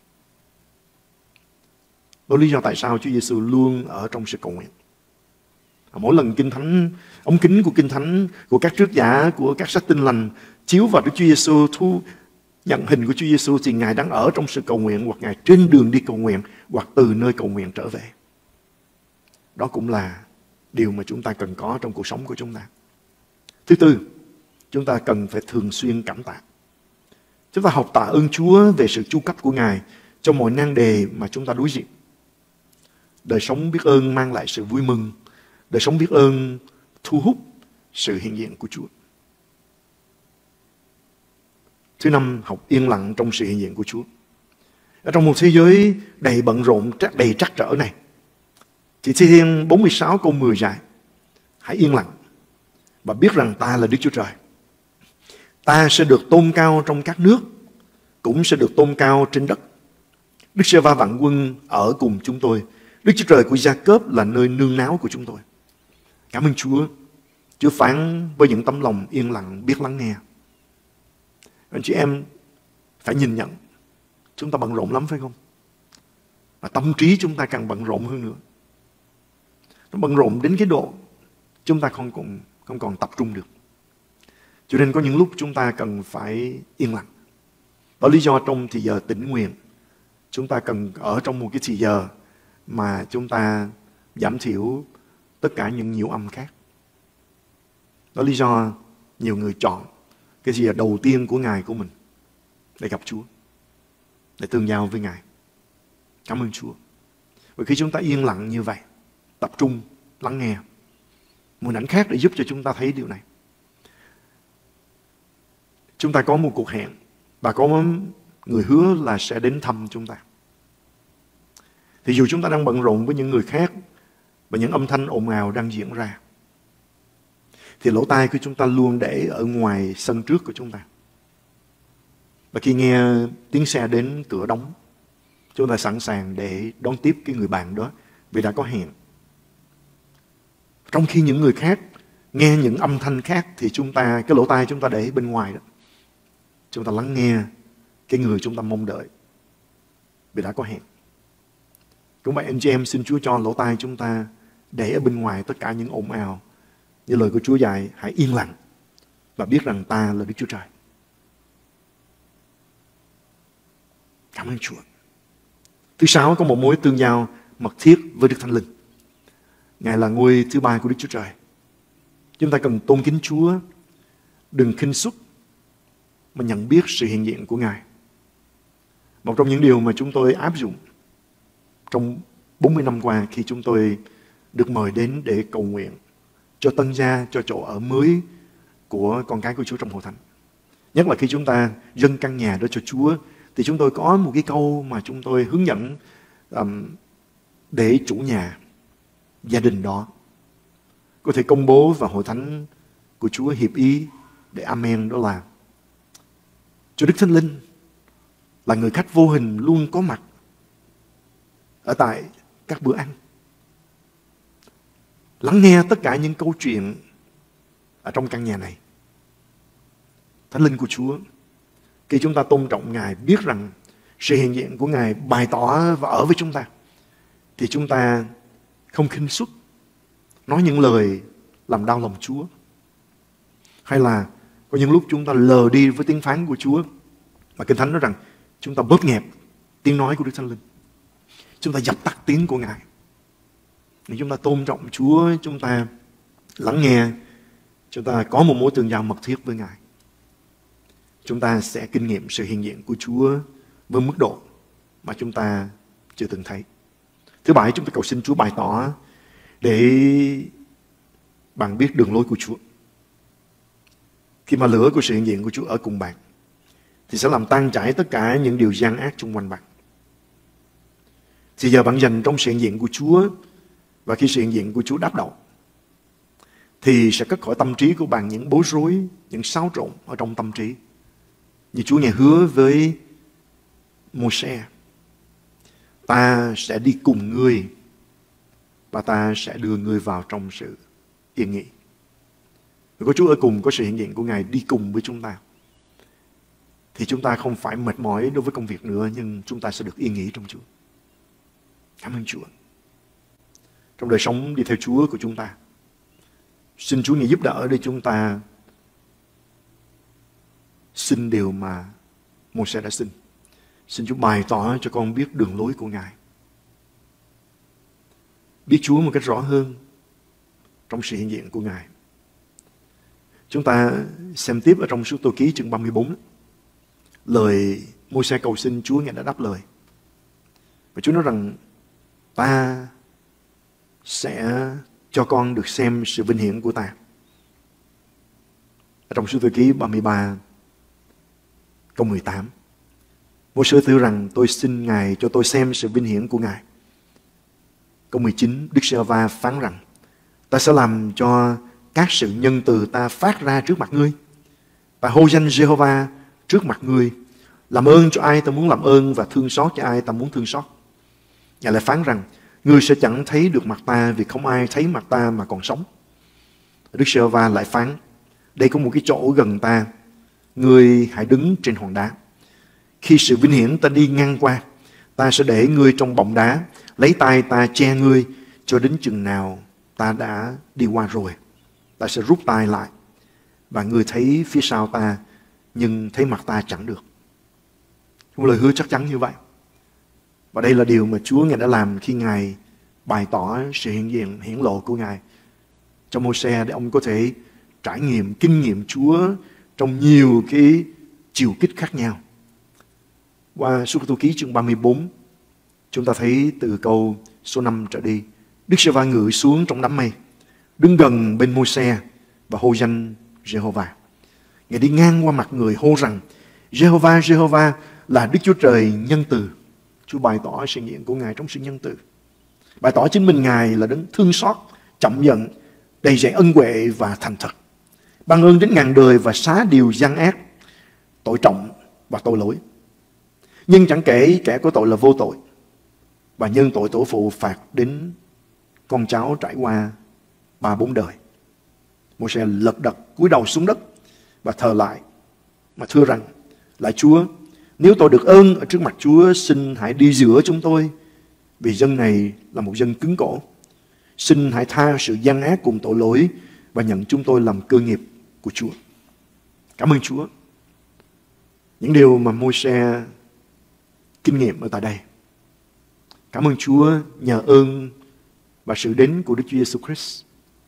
Đó là lý do tại sao Chúa Giêsu luôn ở trong sự cầu nguyện. Mỗi lần Kinh Thánh, ống kính của Kinh Thánh, của các trước giả, của các sách Tin Lành chiếu vào Đức Chúa Giêsu, thu nhận hình của Chúa Giêsu, thì Ngài đang ở trong sự cầu nguyện, hoặc Ngài trên đường đi cầu nguyện, hoặc từ nơi cầu nguyện trở về. Đó cũng là điều mà chúng ta cần có trong cuộc sống của chúng ta. Thứ tư, chúng ta cần phải thường xuyên cảm tạ. Chúng ta học tạ ơn Chúa về sự chu cấp của Ngài cho mọi nan đề mà chúng ta đối diện. Đời sống biết ơn mang lại sự vui mừng. Đời sống biết ơn thu hút sự hiện diện của Chúa. Thứ năm, học yên lặng trong sự hiện diện của Chúa. Ở trong một thế giới đầy bận rộn, đầy trắc trở này, thì Thi Thiên 46 câu 10 dạy: hãy yên lặng và biết rằng ta là Đức Chúa Trời. Ta sẽ được tôn cao trong các nước, cũng sẽ được tôn cao trên đất. Đức Giê-hô-va vạn quân ở cùng chúng tôi. Đức Chúa Trời của Gia-cốp là nơi nương náu của chúng tôi. Cảm ơn Chúa. Chúa phán với những tấm lòng yên lặng, biết lắng nghe. Anh chị em phải nhìn nhận, chúng ta bận rộn lắm phải không? Và tâm trí chúng ta càng bận rộn hơn nữa. Nó bận rộn đến cái độ chúng ta không còn tập trung được. Cho nên có những lúc chúng ta cần phải yên lặng. Đó là lý do trong thì giờ tĩnh nguyện, chúng ta cần ở trong một cái thì giờ mà chúng ta giảm thiểu tất cả những nhiễu âm khác. Đó là lý do nhiều người chọn cái thì giờ đầu tiên của ngày của mình để gặp Chúa, để tương giao với Ngài. Cảm ơn Chúa. Bởi khi chúng ta yên lặng như vậy, tập trung, lắng nghe, một ảnh khác để giúp cho chúng ta thấy điều này. Chúng ta có một cuộc hẹn và có người hứa là sẽ đến thăm chúng ta. Thì dù chúng ta đang bận rộn với những người khác và những âm thanh ồn ào đang diễn ra, thì lỗ tai của chúng ta luôn để ở ngoài sân trước của chúng ta. Và khi nghe tiếng xe đến cửa đóng, chúng ta sẵn sàng để đón tiếp cái người bạn đó vì đã có hẹn. Trong khi những người khác nghe những âm thanh khác thì cái lỗ tai chúng ta để bên ngoài đó. Chúng ta lắng nghe cái người chúng ta mong đợi vì đã có hẹn. Cũng vậy anh chị em, xin Chúa cho lỗ tai chúng ta để ở bên ngoài tất cả những ồn ào. Như lời của Chúa dạy, hãy yên lặng và biết rằng ta là Đức Chúa Trời. Cảm ơn Chúa. Thứ sáu, có một mối tương giao mật thiết với Đức Thánh Linh. Ngài là ngôi thứ ba của Đức Chúa Trời. Chúng ta cần tôn kính Chúa, đừng khinh suất, mà nhận biết sự hiện diện của Ngài. Một trong những điều mà chúng tôi áp dụng trong 40 năm qua khi chúng tôi được mời đến để cầu nguyện cho tân gia, cho chỗ ở mới của con cái của Chúa trong hội thánh. Nhất là khi chúng ta dâng căn nhà đó cho Chúa, thì chúng tôi có một cái câu mà chúng tôi hướng dẫn để chủ nhà, gia đình đó có thể công bố vào hội thánh của Chúa hiệp ý để amen, đó là: cho Đức Thánh Linh là người khách vô hình luôn có mặt ở tại các bữa ăn, lắng nghe tất cả những câu chuyện ở trong căn nhà này. Thánh Linh của Chúa, khi chúng ta tôn trọng Ngài, biết rằng sự hiện diện của Ngài bày tỏ và ở với chúng ta, thì chúng ta không khinh suất nói những lời làm đau lòng Chúa. Hay là có những lúc chúng ta lờ đi với tiếng phán của Chúa, mà Kinh Thánh nói rằng chúng ta bóp nghẹt tiếng nói của Đức Thánh Linh, chúng ta dập tắt tiếng của Ngài. Nếu chúng ta tôn trọng Chúa, chúng ta lắng nghe, chúng ta có một mối tương giao mật thiết với Ngài, chúng ta sẽ kinh nghiệm sự hiện diện của Chúa với mức độ mà chúng ta chưa từng thấy. Thứ bảy, chúng ta cầu xin Chúa bày tỏ để bạn biết đường lối của Chúa. Khi mà lửa của sự hiện diện của Chúa ở cùng bạn, thì sẽ làm tan chảy tất cả những điều gian ác xung quanh bạn. Thì giờ bạn dành trong sự hiện diện của Chúa, và khi sự hiện diện của Chúa đáp đầu, thì sẽ cất khỏi tâm trí của bạn những bối rối, những xáo trộn ở trong tâm trí. Như Chúa Ngài hứa với Môi-se: ta sẽ đi cùng ngươi và ta sẽ đưa ngươi vào trong sự yên nghỉ. Có Chúa ở cùng, có sự hiện diện của Ngài đi cùng với chúng ta, thì chúng ta không phải mệt mỏi đối với công việc nữa, nhưng chúng ta sẽ được yên nghỉ trong Chúa. Cảm ơn Chúa. Trong đời sống đi theo Chúa của chúng ta, xin Chúa Ngài giúp đỡ để chúng ta xin điều mà Môi-se đã xin. Xin Chúa bày tỏ cho con biết đường lối của Ngài, biết Chúa một cách rõ hơn trong sự hiện diện của Ngài. Chúng ta xem tiếp ở trong Suốt Tô Ký chương 34. Lời Môi-se cầu xin, Chúa Ngài đã đáp lời. Và Chúa nói rằng ta sẽ cho con được xem sự vinh hiển của ta. Ở trong Sử Thư Ký 33 câu 18, Môi-se thưa rằng tôi xin Ngài cho tôi xem sự vinh hiển của Ngài. Câu 19, Đức Giê-hô-va phán rằng ta sẽ làm cho các sự nhân từ ta phát ra trước mặt ngươi. Ta hô danh Giê-hô-va trước mặt ngươi, làm ơn cho ai ta muốn làm ơn, và thương xót cho ai ta muốn thương xót. Ngài lại phán rằng ngươi sẽ chẳng thấy được mặt ta, vì không ai thấy mặt ta mà còn sống. Đức Giê-hô-va lại phán, đây có một cái chỗ gần ta, ngươi hãy đứng trên hòn đá. Khi sự vinh hiển ta đi ngang qua, ta sẽ để ngươi trong bọng đá, lấy tay ta che ngươi cho đến chừng nào ta đã đi qua rồi. Ta sẽ rút tay lại, và ngươi thấy phía sau ta, nhưng thấy mặt ta chẳng được. Một lời hứa chắc chắn như vậy. Và đây là điều mà Chúa Ngài đã làm khi Ngài bày tỏ sự hiện diện, hiển lộ của Ngài cho Môi-se, để ông có thể trải nghiệm, kinh nghiệm Chúa trong nhiều cái chiều kích khác nhau. Qua Xuất Ai-cập Ký chương 34, chúng ta thấy từ câu số 5 trở đi, Đức Giê-hô-va ngự xuống trong đám mây, đứng gần bên Môi-se và hô danh Giê-hô-va. Ngài đi ngang qua mặt người hô rằng Giê-hô-va, Giê-hô-va là Đức Chúa Trời nhân từ. Chúa bày tỏ sự hiện diện của Ngài trong sự nhân từ, bày tỏ chính mình Ngài là đấng thương xót, chậm giận, đầy dẫy ân huệ và thành thật, ban ơn đến ngàn đời và xá điều gian ác, tội trọng và tội lỗi. Nhưng chẳng kể kẻ có tội là vô tội, và nhân tội tổ phụ phạt đến con cháu trải qua 3-4 đời. Môi-se lật đật cúi đầu xuống đất và thờ lại, mà thưa rằng lạy Chúa, nếu tôi được ơn ở trước mặt Chúa, xin hãy đi giữa chúng tôi, vì dân này là một dân cứng cổ. Xin hãy tha sự gian ác cùng tội lỗi và nhận chúng tôi làm cơ nghiệp của Chúa. Cảm ơn Chúa. Những điều mà Môi-se kinh nghiệm ở tại đây. Cảm ơn Chúa nhờ ơn và sự đến của Đức Chúa Giêsu Christ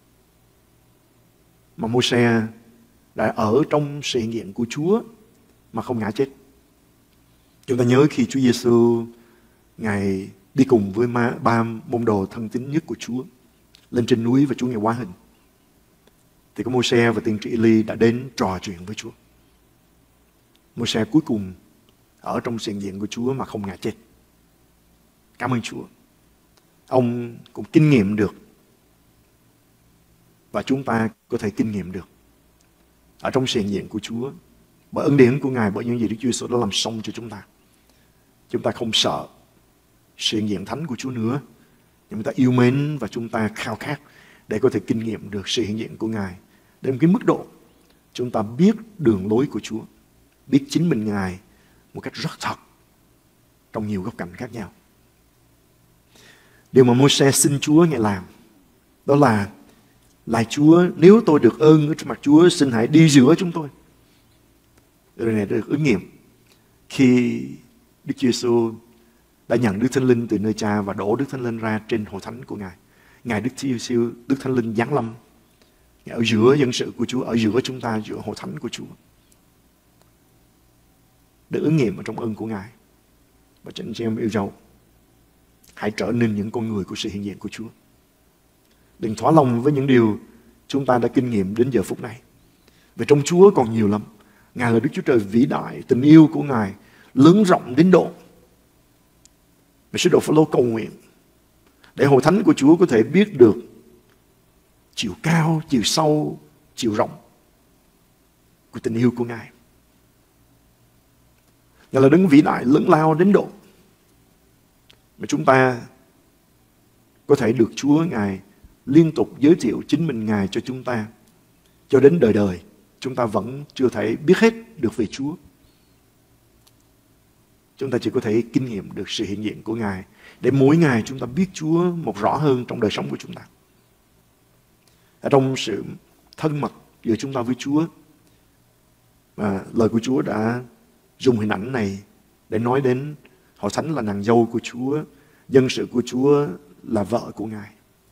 mà Môi-se đã ở trong sự hiện diện của Chúa mà không ngã chết. Chúng ta nhớ khi Chúa Giêsu Ngài đi cùng với ba môn đồ thân tín nhất của Chúa lên trên núi và Chúa Ngài hóa hình, thì có Môi-se và tiên tri Eli đã đến trò chuyện với Chúa. Môi-se cuối cùng ở trong sự hiện diện của Chúa mà không ngã chết. Cảm ơn Chúa. Ông cũng kinh nghiệm được, và chúng ta có thể kinh nghiệm được ở trong sự hiện diện của Chúa bởi ân điển của Ngài, bởi những gì Đức Chúa Giêsu đã làm xong cho chúng ta. Chúng ta không sợ sự hiện diện thánh của Chúa nữa, nhưng chúng ta yêu mến và chúng ta khao khát để có thể kinh nghiệm được sự hiện diện của Ngài đến cái mức độ chúng ta biết đường lối của Chúa, biết chính mình Ngài một cách rất thật trong nhiều góc cạnh khác nhau. Điều mà Môi-se xin Chúa Ngài làm đó là lạy Chúa, nếu tôi được ơn ở trước mặt Chúa, xin hãy đi giữa chúng tôi. Điều này được ứng nghiệm khi Đức Chúa Giêsu đã nhận Đức Thánh Linh từ nơi Cha và đổ Đức Thánh Linh ra trên hội thánh của Ngài. Ngài Đức Chúa Giêsu, Đức Thánh Linh giáng lâm ở giữa dân sự của Chúa, ở giữa chúng ta, giữa hội thánh của Chúa, được ứng nghiệm ở trong ơn của Ngài. Và anh chị em yêu dấu, hãy trở nên những con người của sự hiện diện của Chúa. Đừng thỏa lòng với những điều chúng ta đã kinh nghiệm đến giờ phút này. Vì trong Chúa còn nhiều lắm. Ngài là Đức Chúa Trời vĩ đại, tình yêu của Ngài lớn rộng đến độ mà sứ đồ Phao-lô cầu nguyện để hội thánh của Chúa có thể biết được chiều cao, chiều sâu, chiều rộng của tình yêu của Ngài. Ngài là đấng vĩ đại lớn lao đến độ mà chúng ta có thể được Chúa Ngài liên tục giới thiệu chính mình Ngài cho chúng ta cho đến đời đời. Chúng ta vẫn chưa thể biết hết được về Chúa. Chúng ta chỉ có thể kinh nghiệm được sự hiện diện của Ngài để mỗi ngày chúng ta biết Chúa một rõ hơn trong đời sống của chúng ta. Ở trong sự thân mật giữa chúng ta với Chúa, và lời của Chúa đã dùng hình ảnh này để nói đến hội thánh là nàng dâu của Chúa, dân sự của Chúa là vợ của Ngài.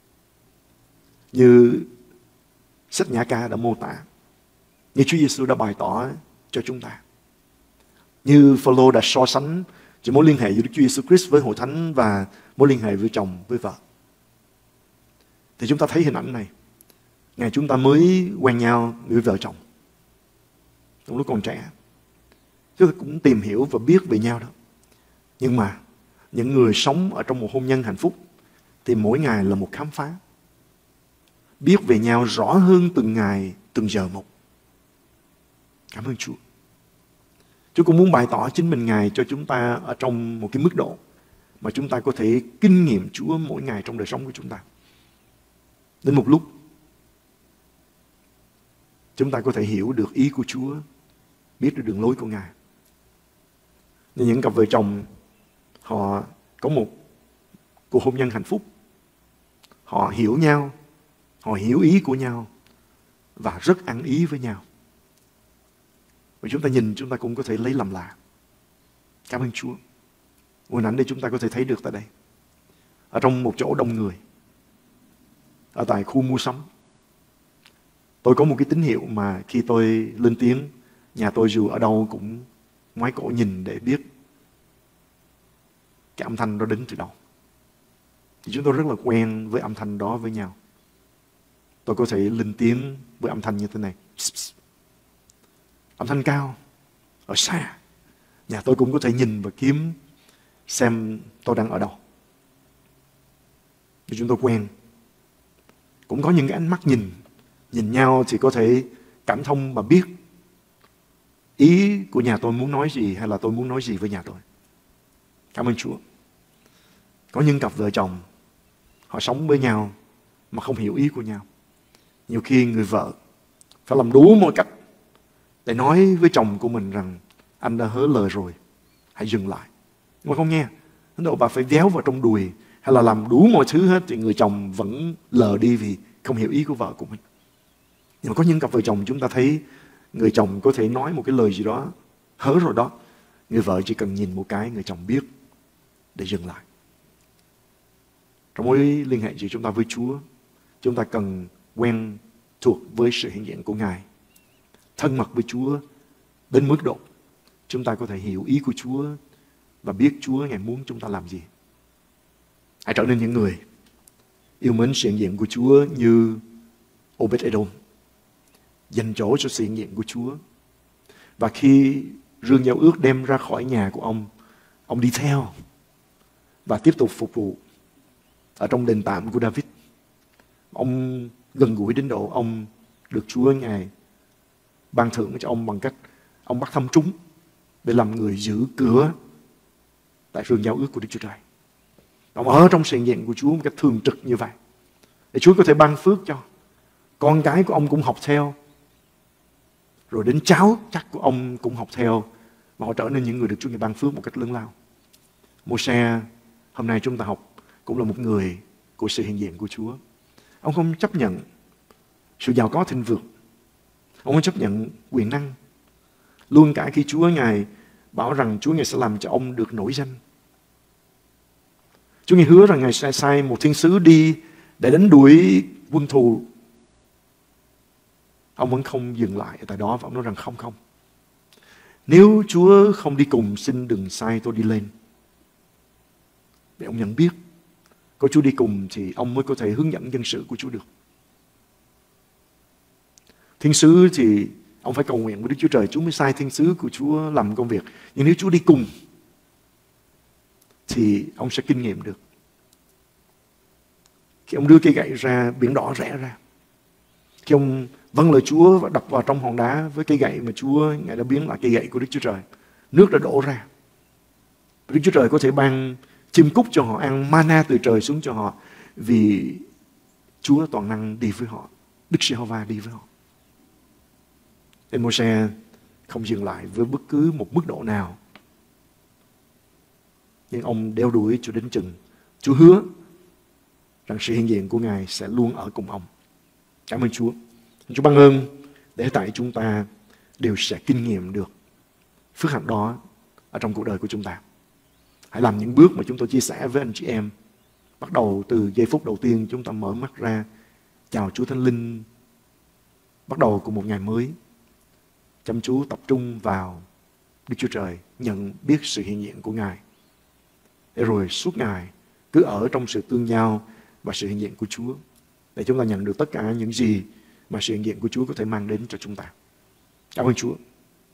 Như sách Nhã Ca đã mô tả, như Chúa Giêsu đã bày tỏ cho chúng ta, như Phao-lô đã so sánh Chỉ mối liên hệ giữa Đức Chúa Giêsu Christ với hội thánh và mối liên hệ với chồng, với vợ. Thì chúng ta thấy hình ảnh này. Ngày chúng ta mới quen nhau, người vợ chồng, trong lúc còn trẻ, chúng ta cũng tìm hiểu và biết về nhau đó. Nhưng mà những người sống ở trong một hôn nhân hạnh phúc thì mỗi ngày là một khám phá. Biết về nhau rõ hơn từng ngày, từng giờ một. Cảm ơn Chúa. Chúa cũng muốn bày tỏ chính mình Ngài cho chúng ta ở trong một cái mức độ mà chúng ta có thể kinh nghiệm Chúa mỗi ngày trong đời sống của chúng ta. Đến một lúc chúng ta có thể hiểu được ý của Chúa, biết được đường lối của Ngài. Nên những cặp vợ chồng họ có một cuộc hôn nhân hạnh phúc. Họ hiểu nhau, họ hiểu ý của nhau và rất ăn ý với nhau. Và chúng ta nhìn, chúng ta cũng có thể lấy làm lạ. Cảm ơn Chúa. Hình ảnh đây chúng ta có thể thấy được tại đây. Ở trong một chỗ đông người, ở tại khu mua sắm, tôi có một cái tín hiệu mà khi tôi lên tiếng, nhà tôi dù ở đâu cũng ngoái cổ nhìn để biết cái âm thanh đó đến từ đâu. Thì chúng tôi rất là quen với âm thanh đó với nhau. Tôi có thể lên tiếng với âm thanh như thế này. Âm thanh cao, ở xa. Nhà tôi cũng có thể nhìn và kiếm xem tôi đang ở đâu. Thì chúng tôi quen. Cũng có những cái ánh mắt nhìn nhau thì có thể cảm thông và biết ý của nhà tôi muốn nói gì hay là tôi muốn nói gì với nhà tôi. Cảm ơn Chúa. Có những cặp vợ chồng họ sống với nhau mà không hiểu ý của nhau. Nhiều khi người vợ phải làm đủ mọi cách để nói với chồng của mình rằng anh đã hứa lời rồi, hãy dừng lại. Nhưng mà không nghe. Đến độ bà phải véo vào trong đùi hay là làm đủ mọi thứ hết thì người chồng vẫn lờ đi vì không hiểu ý của vợ của mình. Nhưng mà có những cặp vợ chồng chúng ta thấy người chồng có thể nói một cái lời gì đó hớ rồi đó. Người vợ chỉ cần nhìn một cái người chồng biết để dừng lại. Trong mối liên hệ giữa chúng ta với Chúa, chúng ta cần quen thuộc với sự hiện diện của Ngài, thân mật với Chúa đến mức độ chúng ta có thể hiểu ý của Chúa và biết Chúa Ngài muốn chúng ta làm gì. Hãy trở nên những người yêu mến sự hiện diện của Chúa như Obed-Edom, dành chỗ cho sự hiện diện của Chúa. Và khi rương giao ước đem ra khỏi nhà của ông đi theo và tiếp tục phục vụ ở trong đền tạm của David. Ông gần gũi đến độ ông được Chúa Ngài ban thưởng cho ông bằng cách ông bắt thăm trúng để làm người giữ cửa tại rương giao ước của Đức Chúa Trời. Ông ở trong sự hiện diện của Chúa một cách thường trực như vậy để Chúa có thể ban phước cho con cái của ông cũng học theo, rồi đến cháu chắc của ông cũng học theo, và họ trở nên những người được Chúa Ngài ban phước một cách lớn lao. Mô-se hôm nay chúng ta học cũng là một người của sự hiện diện của Chúa. Ông không chấp nhận sự giàu có thịnh vượng, ông không chấp nhận quyền năng, luôn cả khi Chúa Ngài bảo rằng Chúa Ngài sẽ làm cho ông được nổi danh. Chúa Ngài hứa rằng Ngài sẽ sai một thiên sứ đi để đánh đuổi quân thù. Ông vẫn không dừng lại tại đó và ông nói rằng không. Nếu Chúa không đi cùng, xin đừng sai tôi đi lên. Để ông nhận biết có Chúa đi cùng thì ông mới có thể hướng dẫn dân sự của Chúa được. Thiên sứ thì ông phải cầu nguyện với Đức Chúa Trời, Chúa mới sai thiên sứ của Chúa làm công việc. Nhưng nếu Chúa đi cùng thì ông sẽ kinh nghiệm được. Khi ông đưa cây gậy ra, biển đỏ rẽ ra. Khi ông vâng lời Chúa và đập vào trong hòn đá với cây gậy mà Chúa Ngài đã biến lại cây gậy của Đức Chúa Trời, nước đã đổ ra. Đức Chúa Trời có thể ban chim cút cho họ ăn, mana từ trời xuống cho họ, vì Chúa toàn năng đi với họ, Đức Giê-hô-va đi với họ. Nên Mô-se không dừng lại với bất cứ một mức độ nào, nhưng ông đeo đuổi cho đến chừng Chúa hứa rằng sự hiện diện của Ngài sẽ luôn ở cùng ông. Cảm ơn Chúa. Chúa ban ơn để tại chúng ta đều sẽ kinh nghiệm được phước hạnh đó ở trong cuộc đời của chúng ta. Hãy làm những bước mà chúng tôi chia sẻ với anh chị em. Bắt đầu từ giây phút đầu tiên chúng ta mở mắt ra, chào Chúa Thánh Linh. Bắt đầu của một ngày mới, chăm chú tập trung vào Đức Chúa Trời, nhận biết sự hiện diện của Ngài để rồi suốt ngày cứ ở trong sự tương giao và sự hiện diện của Chúa, để chúng ta nhận được tất cả những gì mà sự hiện diện của Chúa có thể mang đến cho chúng ta. Cảm ơn Chúa.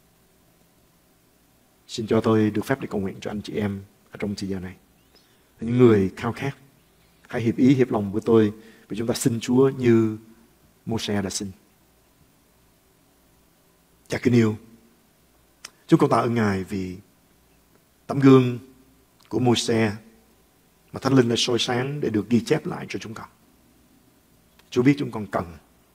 Xin cho tôi được phép để cầu nguyện cho anh chị em ở trong thời giờ này. Những người khao khát, hãy hiệp ý, hiệp lòng với tôi, vì chúng ta xin Chúa như Mô-se đã xin. Cha kính yêu, chúng con tạ ơn Ngài vì tấm gương của Mô-se mà Thánh Linh đã soi sáng để được ghi chép lại cho chúng con. Chúa biết chúng con cần.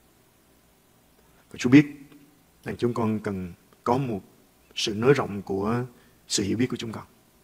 Và Chúa biết rằng chúng con cần có một sự nới rộng của sự hiểu biết của chúng con.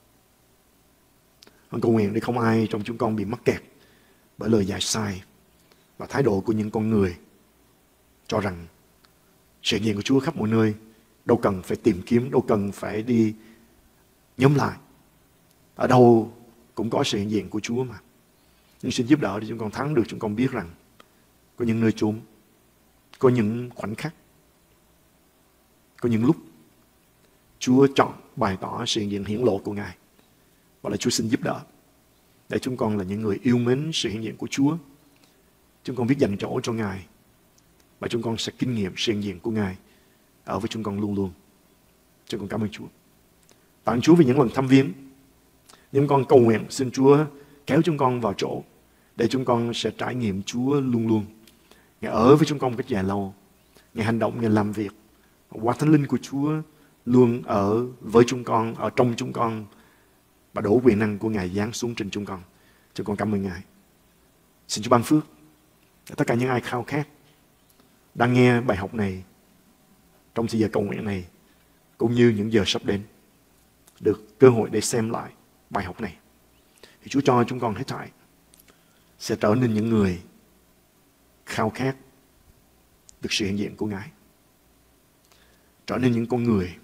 Con cầu nguyện để không ai trong chúng con bị mắc kẹt bởi lời dạy sai và thái độ của những con người cho rằng sự hiện diện của Chúa khắp mọi nơi, đâu cần phải tìm kiếm, đâu cần phải đi nhóm lại. Ở đâu cũng có sự hiện diện của Chúa mà. Nhưng xin giúp đỡ để chúng con thắng được, chúng con biết rằng có những nơi chốn, có những khoảnh khắc, có những lúc Chúa chọn bày tỏ sự hiện diện hiển lộ của Ngài. Và là Chúa xin giúp đỡ để chúng con là những người yêu mến sự hiện diện của Chúa. Chúng con biết dành chỗ cho Ngài và chúng con sẽ kinh nghiệm sự hiện diện của Ngài ở với chúng con luôn luôn. Chúng con cảm ơn Chúa. Tạ ơn Chúa vì những lần thăm viếng. Nhưng con cầu nguyện xin Chúa kéo chúng con vào chỗ để chúng con sẽ trải nghiệm Chúa luôn luôn. Ngài ở với chúng con một cách dài lâu. Ngài hành động, Ngài làm việc. Qua Thánh Linh của Chúa luôn ở với chúng con, ở trong chúng con, và đổ quyền năng của Ngài giáng xuống trên chúng con. Chúng con cảm ơn Ngài. Xin Chúa ban phước để tất cả những ai khao khát đang nghe bài học này trong thời giờ cầu nguyện này, cũng như những giờ sắp đến, được cơ hội để xem lại bài học này. Thì Chúa cho chúng con hết thảy sẽ trở nên những người khao khát được sự hiện diện của Ngài, trở nên những con người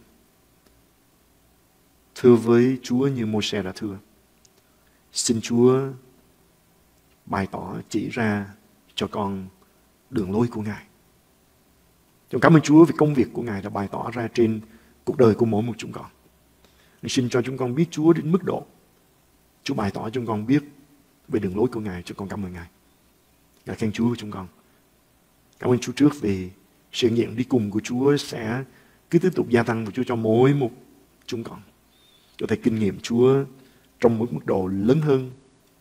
thưa với Chúa như Mô-se đã thưa. Xin Chúa bày tỏ, chỉ ra cho con đường lối của Ngài. Chúng cảm ơn Chúa vì công việc của Ngài đã bày tỏ ra trên cuộc đời của mỗi một chúng con. Xin cho chúng con biết Chúa đến mức độ Chúa bày tỏ chúng con biết về đường lối của Ngài. Chúng con cảm ơn Ngài. Ngài khen Chúa của chúng con. Cảm ơn Chúa trước vì sự hiện diện đi cùng của Chúa sẽ cứ tiếp tục gia tăng, và Chúa cho mỗi một chúng con có thể kinh nghiệm Chúa trong một mức độ lớn hơn,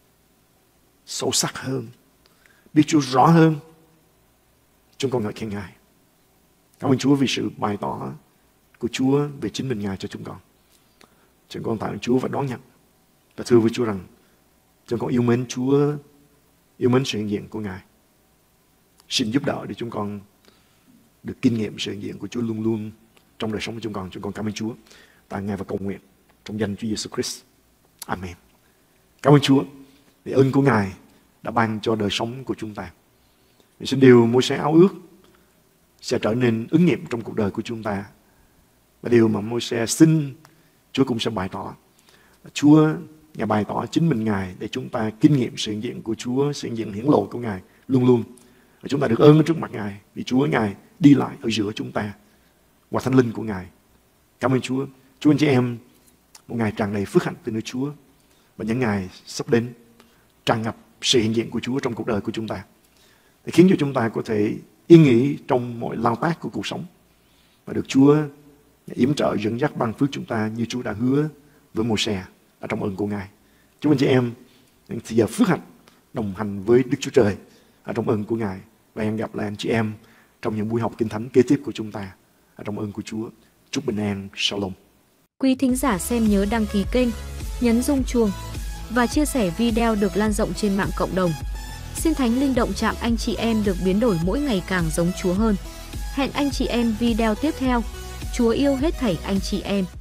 sâu sắc hơn, biết Chúa rõ hơn. Chúng con ngợi khen Ngài. Cảm ơn Chúa vì sự bày tỏ của Chúa về chính mình Ngài cho chúng con. Chúng con tạ ơn Chúa và đón nhận và thưa với Chúa rằng chúng con yêu mến Chúa, yêu mến sự hiện diện của Ngài. Xin giúp đỡ để chúng con được kinh nghiệm sự hiện diện của Chúa luôn luôn trong đời sống của chúng con. Chúng con cảm ơn Chúa. Tạ Ngài và cầu nguyện trong danh Chúa Giêsu Christ. Amen. Cảm ơn Chúa vì ơn của Ngài đã ban cho đời sống của chúng ta. Vì xin điều Mô-se ao ước sẽ trở nên ứng nghiệm trong cuộc đời của chúng ta. Và điều mà Mô-se xin, Chúa cũng sẽ bày tỏ. Chúa Ngài bày tỏ chính mình Ngài để chúng ta kinh nghiệm sự hiện diện của Chúa, sự hiện diện hiển lộ của Ngài luôn luôn. Và chúng ta được ơn ở trước mặt Ngài vì Chúa Ngài đi lại ở giữa chúng ta qua Thánh Linh của Ngài. Cảm ơn Chúa. Chúa anh chị em, một ngày tràn đầy phước hạnh từ nơi Chúa, và những ngày sắp đến tràn ngập sự hiện diện của Chúa trong cuộc đời của chúng ta, để khiến cho chúng ta có thể yên nghỉ trong mọi lao tác của cuộc sống và được Chúa yểm trợ dẫn dắt ban phước chúng ta như Chúa đã hứa với Mô-se ở trong ơn của Ngài. Chúc anh chị em những giờ phước hạnh đồng hành với Đức Chúa Trời ở trong ơn của Ngài, và hẹn gặp lại anh chị em trong những buổi học Kinh Thánh kế tiếp của chúng ta ở trong ơn của Chúa. Chúc bình an. Shalom. Quý thính giả xem nhớ đăng ký kênh, nhấn rung chuông và chia sẻ video được lan rộng trên mạng cộng đồng. Xin Thánh Linh động chạm anh chị em được biến đổi mỗi ngày càng giống Chúa hơn. Hẹn anh chị em video tiếp theo. Chúa yêu hết thảy anh chị em.